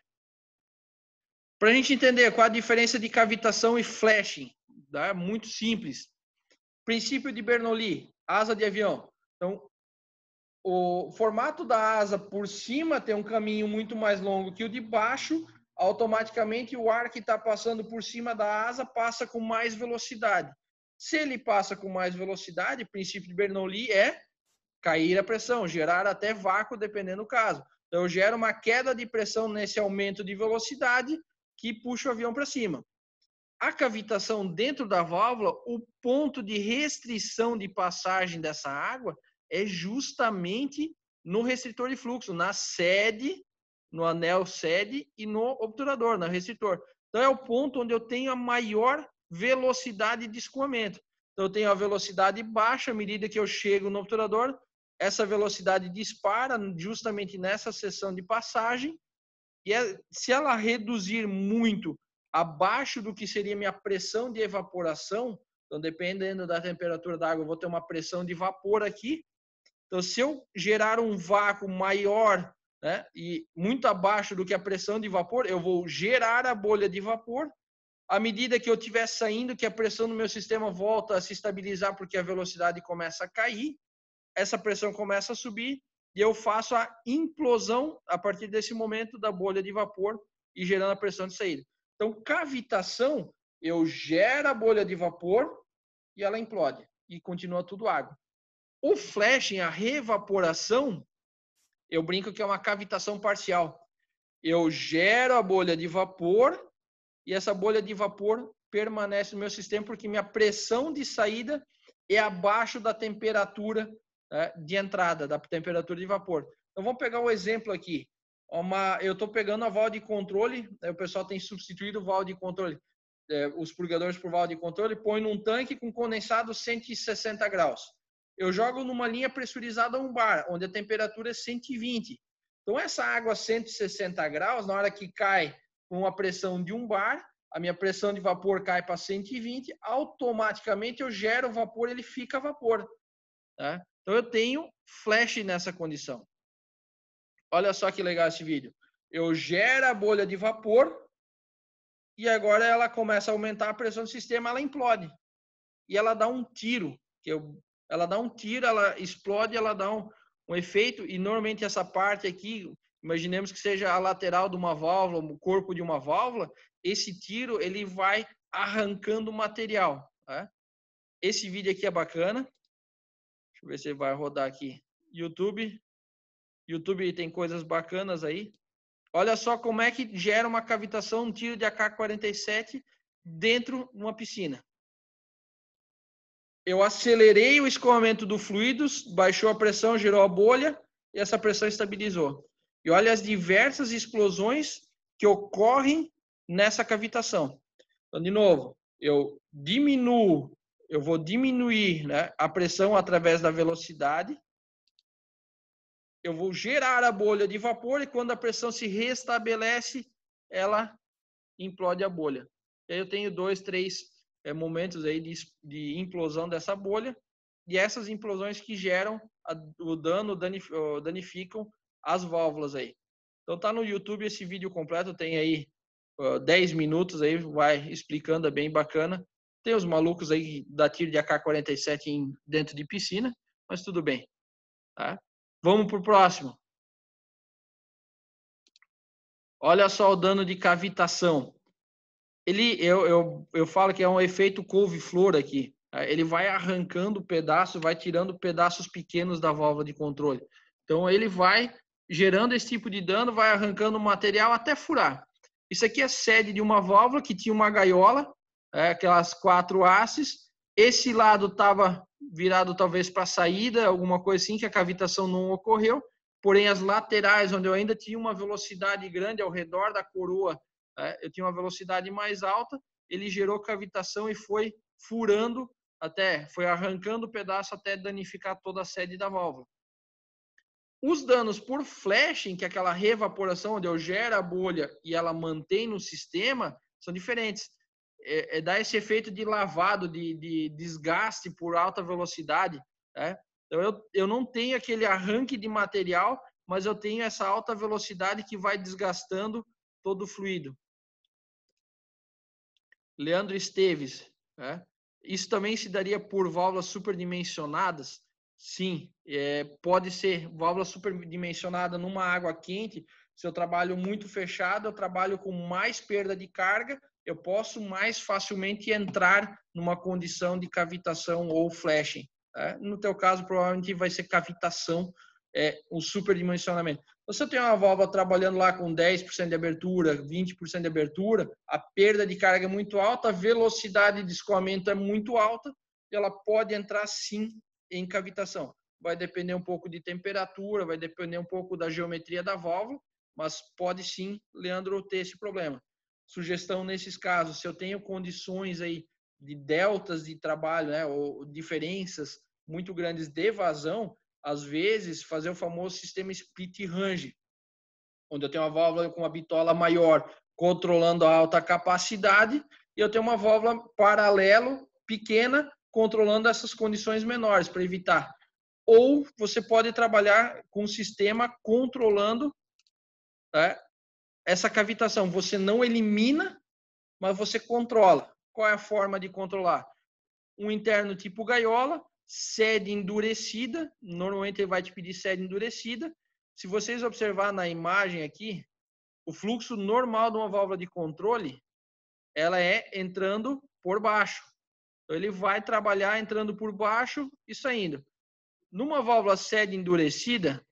Para a gente entender qual a diferença de cavitação e flashing, tá? Muito simples. Princípio de Bernoulli, asa de avião. Então, o formato da asa por cima tem um caminho muito mais longo que o de baixo, automaticamente o ar que está passando por cima da asa passa com mais velocidade. Se ele passa com mais velocidade, o princípio de Bernoulli é cair a pressão, gerar até vácuo, dependendo do caso. Então, eu gero uma queda de pressão nesse aumento de velocidade que puxa o avião para cima. A cavitação dentro da válvula, o ponto de restrição de passagem dessa água é justamente no restritor de fluxo, na sede, no anel sede e no obturador, no restritor. Então, é o ponto onde eu tenho a maior velocidade de escoamento. Então, eu tenho a velocidade baixa, à medida que eu chego no obturador, essa velocidade dispara justamente nessa seção de passagem, e é, se ela reduzir muito abaixo do que seria minha pressão de evaporação, então dependendo da temperatura da água, eu vou ter uma pressão de vapor aqui. Então, se eu gerar um vácuo maior, né, e muito abaixo do que a pressão de vapor, eu vou gerar a bolha de vapor. À medida que eu estiver saindo, que a pressão no meu sistema volta a se estabilizar porque a velocidade começa a cair, essa pressão começa a subir e eu faço a implosão a partir desse momento da bolha de vapor e gerando a pressão de saída. Então, cavitação, eu gero a bolha de vapor e ela implode e continua tudo água. O flashing, a reevaporação, eu brinco que é uma cavitação parcial. Eu gero a bolha de vapor e essa bolha de vapor permanece no meu sistema porque minha pressão de saída é abaixo da temperatura né, de entrada, da temperatura de vapor. Então, vamos pegar o um exemplo aqui. Uma, eu estou pegando a válvula de controle, né, o pessoal tem substituído o válvula de controle, é, os purgadores por válvula de controle, põe num tanque com condensado cento e sessenta graus. Eu jogo numa linha pressurizada um bar, onde a temperatura é cento e vinte. Então, essa água a cento e sessenta graus, na hora que cai com uma pressão de um bar, a minha pressão de vapor cai para cento e vinte, automaticamente eu gero vapor, ele fica vapor. Tá? Então, eu tenho flash nessa condição. Olha só que legal esse vídeo. Eu gero a bolha de vapor e agora ela começa a aumentar a pressão do sistema, ela implode. E ela dá um tiro. Que eu, ela dá um tiro, ela explode, ela dá um, um efeito. E normalmente essa parte aqui, imaginemos que seja a lateral de uma válvula, o corpo de uma válvula, esse tiro ele vai arrancando o material. Tá? Esse vídeo aqui é bacana. Deixa eu ver se ele vai rodar aqui. YouTube. YouTube tem coisas bacanas aí. Olha só como é que gera uma cavitação, um tiro de A K quarenta e sete dentro de uma piscina. eu acelerei o escoamento do fluidos, baixou a pressão, gerou a bolha e essa pressão estabilizou. E olha as diversas explosões que ocorrem nessa cavitação. Então, de novo, eu diminuo, eu vou diminuir, né, a pressão através da velocidade, eu vou gerar a bolha de vapor e quando a pressão se restabelece, ela implode a bolha. E aí eu tenho dois, três é, momentos aí de, de implosão dessa bolha e essas implosões que geram a, o dano, danif, danificam as válvulas aí. Então tá no YouTube esse vídeo completo, tem aí uh, dez minutos aí, vai explicando, é bem bacana. Tem os malucos aí da tiro de A K quarenta e sete em, dentro de piscina, mas tudo bem. Tá? Vamos pro próximo. Olha só o dano de cavitação. Ele, eu, eu, eu falo que é um efeito couve-flor aqui. Ele vai arrancando pedaços, vai tirando pedaços pequenos da válvula de controle. Então, ele vai gerando esse tipo de dano, vai arrancando o material até furar. Isso aqui é sede de uma válvula que tinha uma gaiola, é, aquelas quatro hastes. Esse lado estava virado talvez para a saída, alguma coisa assim, que a cavitação não ocorreu. Porém, as laterais, onde eu ainda tinha uma velocidade grande ao redor da coroa, eu tinha uma velocidade mais alta, ele gerou cavitação e foi furando até, foi arrancando o pedaço até danificar toda a sede da válvula. Os danos por flashing, que é aquela revaporação onde eu gero a bolha e ela mantém no sistema, são diferentes. É, é dá esse efeito de lavado, de, de desgaste por alta velocidade. Né? Então eu, eu não tenho aquele arranque de material, mas eu tenho essa alta velocidade que vai desgastando todo o fluido. Leandro Esteves, né? Isso também se daria por válvulas superdimensionadas? Sim, é, pode ser válvula superdimensionada numa água quente. Se eu trabalho muito fechado, eu trabalho com mais perda de carga, eu posso mais facilmente entrar numa condição de cavitação ou flashing. Né? No teu caso, provavelmente vai ser cavitação, é, um superdimensionamento. Você tem uma válvula trabalhando lá com dez por cento de abertura, vinte por cento de abertura, a perda de carga é muito alta, a velocidade de escoamento é muito alta, e ela pode entrar sim em cavitação. Vai depender um pouco de temperatura, vai depender um pouco da geometria da válvula, mas pode sim, Leandro, ter esse problema. Sugestão nesses casos, se eu tenho condições aí de deltas de trabalho, né, ou diferenças muito grandes de vazão, às vezes, fazer o famoso sistema split range, onde eu tenho uma válvula com uma bitola maior controlando a alta capacidade e eu tenho uma válvula paralelo, pequena, controlando essas condições menores, para evitar. Ou você pode trabalhar com um sistema controlando, né, essa cavitação. Você não elimina, mas você controla. Qual é a forma de controlar? Um interno tipo gaiola, sede endurecida, normalmente ele vai te pedir sede endurecida. Se vocês observar na imagem aqui, o fluxo normal de uma válvula de controle, ela é entrando por baixo. Então ele vai trabalhar entrando por baixo e saindo. Numa válvula sede endurecida,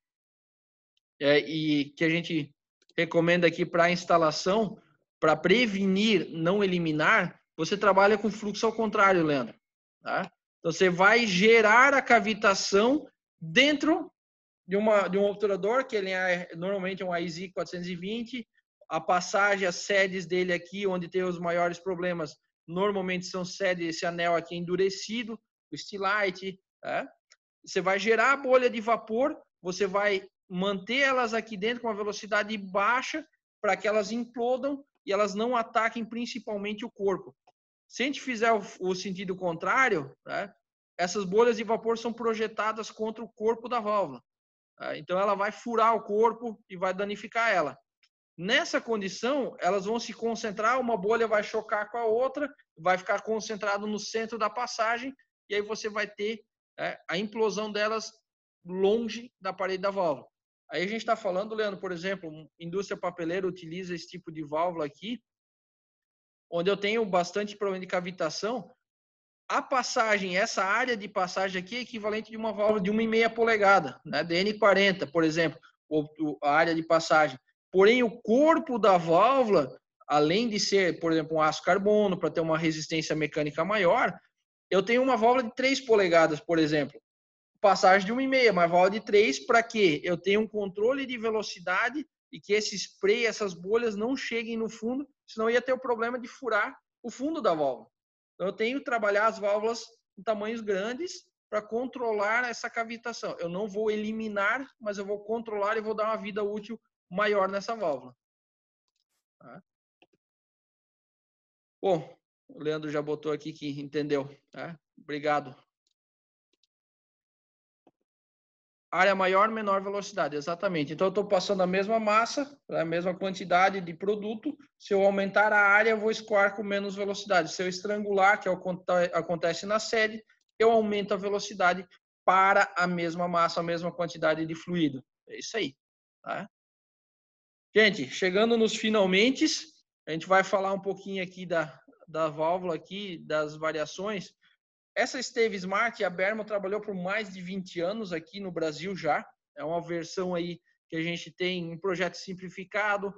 é, e que a gente recomenda aqui para instalação, para prevenir, não eliminar, você trabalha com fluxo ao contrário, Leandro. Tá? Então, você vai gerar a cavitação dentro de, uma, de um obturador, que ele é normalmente um I Z quatrocentos e vinte. A passagem, as sedes dele aqui, onde tem os maiores problemas, normalmente são sedes, esse anel aqui endurecido, o Stilite. Tá? Você vai gerar a bolha de vapor, você vai manter elas aqui dentro com uma velocidade baixa para que elas implodam e elas não ataquem principalmente o corpo. Se a gente fizer o, o sentido contrário, né, essas bolhas de vapor são projetadas contra o corpo da válvula. Tá? Então, ela vai furar o corpo e vai danificar ela. Nessa condição, elas vão se concentrar, uma bolha vai chocar com a outra, vai ficar concentrado no centro da passagem, e aí você vai ter, é, a implosão delas longe da parede da válvula. Aí a gente está falando, Leandro, por exemplo, indústria papeleira utiliza esse tipo de válvula aqui, onde eu tenho bastante problema de cavitação. A passagem, essa área de passagem aqui é equivalente de uma válvula de uma vírgula cinco polegada, né? D N quarenta, por exemplo, a área de passagem. Porém, o corpo da válvula, além de ser, por exemplo, um aço carbono, para ter uma resistência mecânica maior, Eu tenho uma válvula de três polegadas, por exemplo. Passagem de uma e meia, mas válvula de três, para quê? Eu tenho um controle de velocidade e que esse spray, essas bolhas não cheguem no fundo, senão ia ter o problema de furar o fundo da válvula. Então, eu tenho que trabalhar as válvulas em tamanhos grandes para controlar essa cavitação. Eu não vou eliminar, mas eu vou controlar e vou dar uma vida útil maior nessa válvula. Tá? Bom, o Leandro já botou aqui que entendeu. Tá? Obrigado. Área maior, menor velocidade, exatamente. Então, eu estou passando a mesma massa, a mesma quantidade de produto. Se eu aumentar a área, eu vou escoar com menos velocidade. Se eu estrangular, que é o que acontece na sede, eu aumento a velocidade para a mesma massa, a mesma quantidade de fluido. É isso aí. Tá? Gente, chegando nos finalmente, a gente vai falar um pouquinho aqui da, da válvula aqui, das variações. Essa Stave Smart, a Bermo trabalhou por mais de vinte anos aqui no Brasil já. É uma versão aí que a gente tem um projeto simplificado.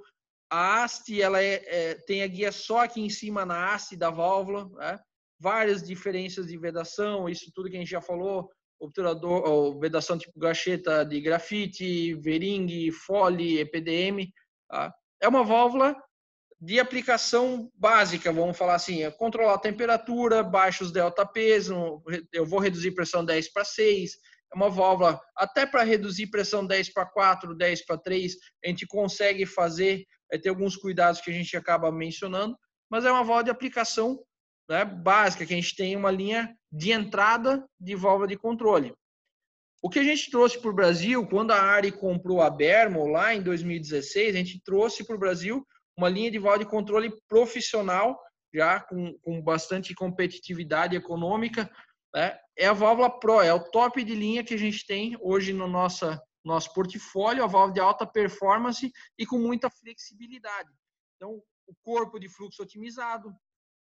A haste, ela é, é, tem a guia só aqui em cima na haste da válvula, né? Várias diferenças de vedação, isso tudo que a gente já falou, obturador, ou vedação tipo gacheta de grafite, vering, fole, E P D M. Tá? É uma válvula de aplicação básica, vamos falar assim, é controlar a temperatura, baixos delta peso, eu vou reduzir pressão dez para seis, é uma válvula até para reduzir pressão dez para quatro, dez para três, a gente consegue fazer, é, ter alguns cuidados que a gente acaba mencionando, mas é uma válvula de aplicação, né, básica, que a gente tem uma linha de entrada de válvula de controle. O que a gente trouxe para o Brasil, quando a Ari comprou a Bermo lá em dois mil e dezesseis, a gente trouxe para o Brasil uma linha de válvula de controle profissional, já com, com bastante competitividade econômica. Né? É a válvula Pro, é o top de linha que a gente tem hoje no nossa, nosso portfólio, a válvula de alta performance e com muita flexibilidade. Então, o corpo de fluxo otimizado.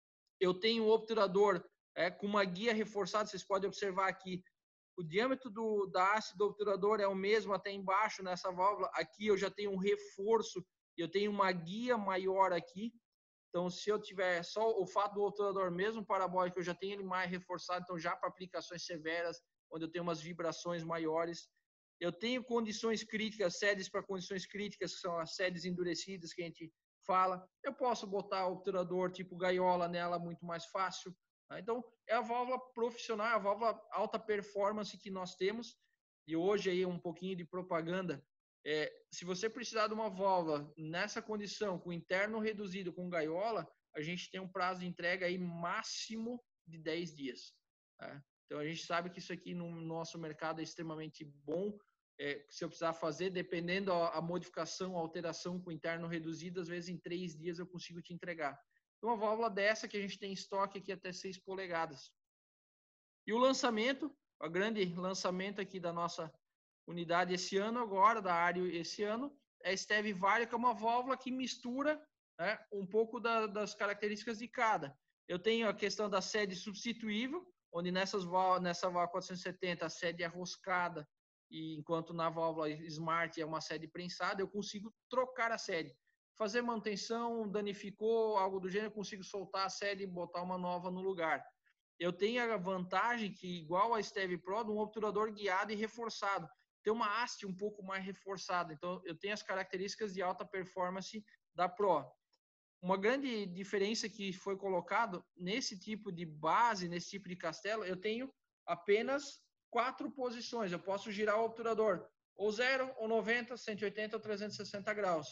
Eu tenho um obturador é, com uma guia reforçada, vocês podem observar aqui, o diâmetro do, da haste do obturador é o mesmo até embaixo nessa válvula. Aqui eu já tenho um reforço, eu tenho uma guia maior aqui. Então, se eu tiver só o fato do obturador mesmo parabólico, eu já tenho ele mais reforçado. Então, já para aplicações severas, onde eu tenho umas vibrações maiores. Eu tenho condições críticas, sedes para condições críticas, que são as sedes endurecidas que a gente fala. Eu posso botar o obturador tipo gaiola nela muito mais fácil. Então, é a válvula profissional, a válvula alta performance que nós temos. E hoje aí um pouquinho de propaganda. É, se você precisar de uma válvula nessa condição, com interno reduzido, com gaiola, a gente tem um prazo de entrega aí máximo de dez dias. Tá? Então, a gente sabe que isso aqui no nosso mercado é extremamente bom. É, se eu precisar fazer, dependendo a, a modificação, a alteração com interno reduzido, às vezes em três dias eu consigo te entregar. Uma válvula dessa que a gente tem em estoque aqui até seis polegadas. E o lançamento, o grande lançamento aqui da nossa unidade esse ano agora, da Ario esse ano, é a Stave Vario, que é uma válvula que mistura, né, um pouco da, das características de cada. Eu tenho a questão da sede substituível, onde nessas, nessa válvula quatrocentos e setenta a sede é roscada, e enquanto na válvula Smart é uma sede prensada, eu consigo trocar a sede. Fazer manutenção, danificou, algo do gênero, eu consigo soltar a sede e botar uma nova no lugar. Eu tenho a vantagem que, igual a Stave Pro, de um obturador guiado e reforçado. Tem uma haste um pouco mais reforçada. Então, eu tenho as características de alta performance da Pro. Uma grande diferença que foi colocado nesse tipo de base, nesse tipo de castelo, eu tenho apenas quatro posições. Eu posso girar o obturador ou zero, ou noventa, cento e oitenta ou trezentos e sessenta graus.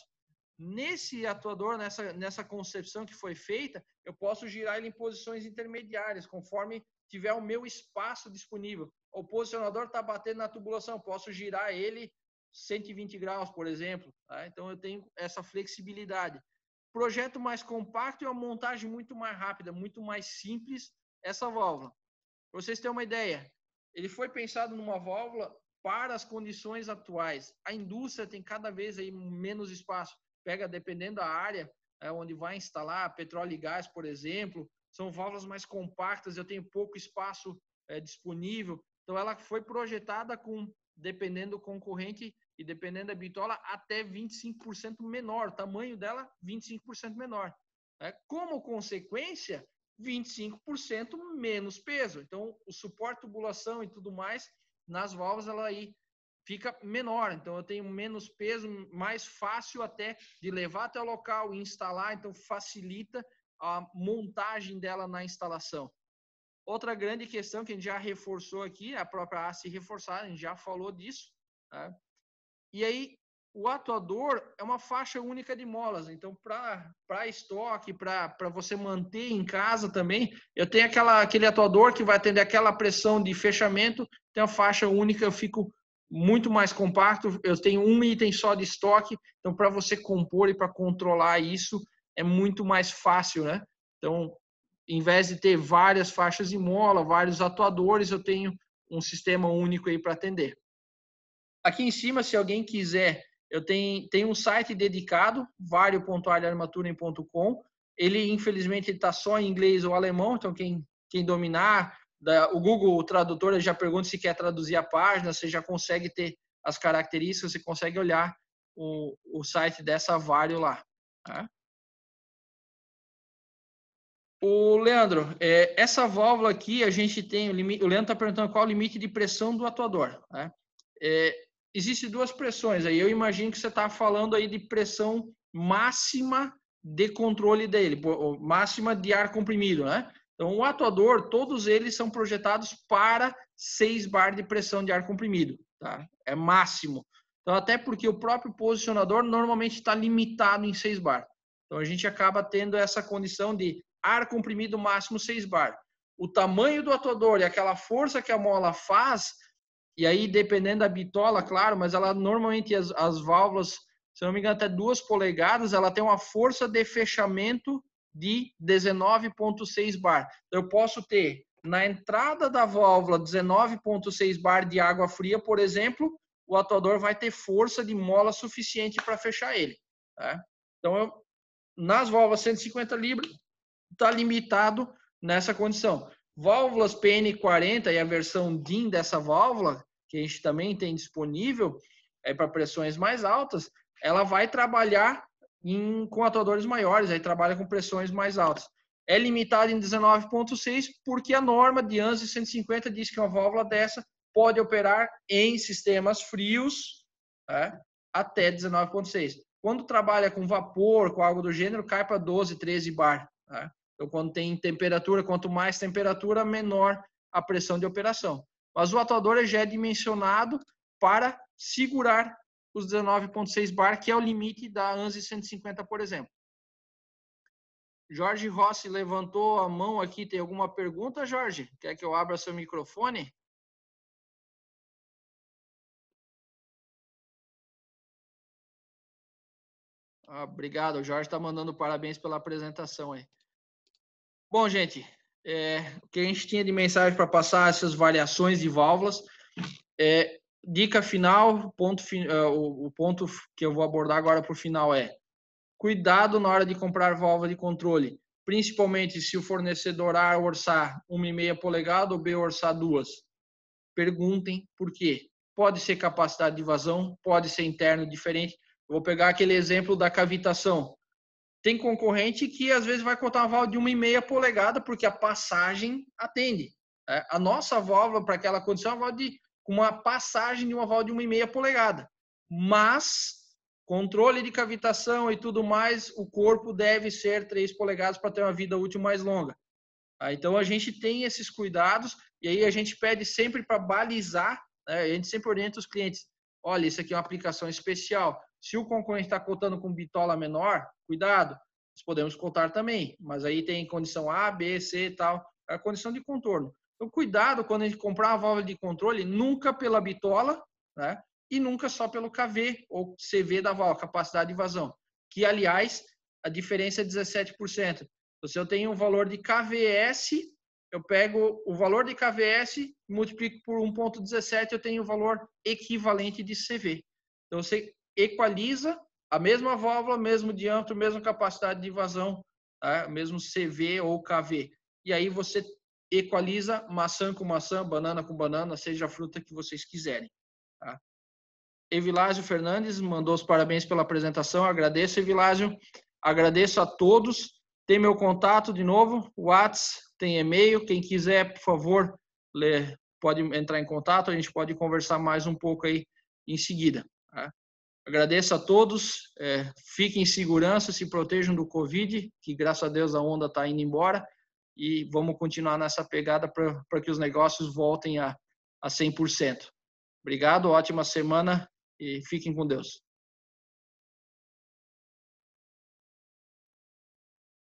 Nesse atuador, nessa, nessa concepção que foi feita, eu posso girar ele em posições intermediárias, conforme tiver o meu espaço disponível. O posicionador está batendo na tubulação, posso girar ele cento e vinte graus, por exemplo. Tá? Então, eu tenho essa flexibilidade. Projeto mais compacto e uma montagem muito mais rápida, muito mais simples, essa válvula. Para vocês terem uma ideia, ele foi pensado numa válvula para as condições atuais. A indústria tem cada vez aí menos espaço. Pega, dependendo da área é, onde vai instalar, petróleo e gás, por exemplo, são válvulas mais compactas, eu tenho pouco espaço é, disponível. Então, ela foi projetada com, dependendo do concorrente e dependendo da bitola, até vinte e cinco por cento menor. O tamanho dela, vinte e cinco por cento menor. É, como consequência, vinte e cinco por cento menos peso. Então, o suporte, tubulação e tudo mais, nas válvulas, ela aí fica menor. Então, eu tenho menos peso, mais fácil até de levar até o local e instalar. Então, facilita a montagem dela na instalação. Outra grande questão que a gente já reforçou aqui, a própria haste reforçada, a gente já falou disso. Tá? E aí, o atuador é uma faixa única de molas. Então, para estoque, para você manter em casa também, eu tenho aquela, aquele atuador que vai atender aquela pressão de fechamento, tem uma faixa única, eu fico muito mais compacto, eu tenho um item só de estoque, então para você compor e para controlar isso é muito mais fácil, né? Então, em vez de ter várias faixas de mola, vários atuadores, eu tenho um sistema único aí para atender. Aqui em cima, se alguém quiser, eu tenho, tenho um site dedicado, vario ponto armaturing ponto com. Ele, infelizmente, está só em inglês ou alemão, então quem, quem dominar, da, o Google Tradutor já pergunta se quer traduzir a página, você já consegue ter as características, você consegue olhar o, o site dessa Vario lá. Tá? O Leandro, é, essa válvula aqui, a gente tem o limite. O Leandro está perguntando qual é o limite de pressão do atuador. Né? É, Existem duas pressões aí. Eu imagino que você está falando aí de pressão máxima de controle dele, máxima de ar comprimido, né? Então, o atuador, todos eles são projetados para seis bar de pressão de ar comprimido, tá? É máximo. Então, até porque o próprio posicionador normalmente está limitado em seis bar. Então, a gente acaba tendo essa condição de ar comprimido máximo seis bar. O tamanho do atuador e aquela força que a mola faz, e aí dependendo da bitola, claro, mas ela normalmente as, as válvulas, se não me engano, até duas polegadas, ela tem uma força de fechamento de dezenove vírgula seis bar. Então, eu posso ter na entrada da válvula dezenove vírgula seis bar de água fria, por exemplo, o atuador vai ter força de mola suficiente para fechar ele. Tá? Então, eu, nas válvulas cento e cinquenta libras, está limitado nessa condição. Válvulas P N quarenta e a versão D I N dessa válvula, que a gente também tem disponível é, para pressões mais altas, ela vai trabalhar em, com atuadores maiores, aí trabalha com pressões mais altas. É limitado em dezenove vírgula seis porque a norma de ANSI cento e cinquenta diz que uma válvula dessa pode operar em sistemas frios, né, até dezenove vírgula seis. Quando trabalha com vapor, com algo do gênero, cai para doze, treze bar. Né? Então, quando tem temperatura, quanto mais temperatura, menor a pressão de operação. Mas o atuador já é dimensionado para segurar os dezenove vírgula seis bar, que é o limite da ANSI cento e cinquenta, por exemplo. Jorge Rossi levantou a mão aqui. Tem alguma pergunta, Jorge? Quer que eu abra seu microfone? Ah, obrigado. O Jorge está mandando parabéns pela apresentação aí. Bom, gente, é, o que a gente tinha de mensagem para passar, essas variações de válvulas. É, dica final, ponto, uh, o ponto que eu vou abordar agora por final é: cuidado na hora de comprar válvula de controle, principalmente se o fornecedor A orçar uma e meia polegada ou B orçar duas. Perguntem por quê. Pode ser capacidade de vazão, pode ser interno diferente. Eu vou pegar aquele exemplo da cavitação. Tem concorrente que às vezes vai contar uma válvula de uma e meia polegada porque a passagem atende. A nossa válvula para aquela condição é uma válvula de uma passagem de uma válvula de uma e meia polegada. Mas controle de cavitação e tudo mais, o corpo deve ser três polegadas para ter uma vida útil mais longa. Então a gente tem esses cuidados e aí a gente pede sempre para balizar, né? A gente sempre orienta os clientes: olha, isso aqui é uma aplicação especial. Se o concorrente está cotando com bitola menor, cuidado, nós podemos cotar também, mas aí tem condição A, B, C e tal, é a condição de contorno. Então, cuidado quando a gente comprar uma válvula de controle, nunca pela bitola, né? E nunca só pelo K V ou C V da válvula, capacidade de vazão, que, aliás, a diferença é dezessete por cento. Então, se eu tenho um valor de K V S, eu pego o valor de K V S, multiplico por um vírgula dezessete, eu tenho o valor equivalente de C V. Então, você equaliza a mesma válvula, mesmo diâmetro, mesma capacidade de vazão, tá? Mesmo C V ou K V. E aí você equaliza maçã com maçã, banana com banana, seja a fruta que vocês quiserem. Tá? Evilásio Fernandes mandou os parabéns pela apresentação. Agradeço, Evilásio. Agradeço a todos. tem meu contato de novo, WhatsApp, tem e-mail. Quem quiser, por favor, ler, pode entrar em contato. A gente pode conversar mais um pouco aí em seguida. Tá? Agradeço a todos. É, fiquem em segurança, se protejam do Covid, que graças a Deus a onda está indo embora. E vamos continuar nessa pegada para que os negócios voltem a, a cem por cento. Obrigado, ótima semana e fiquem com Deus.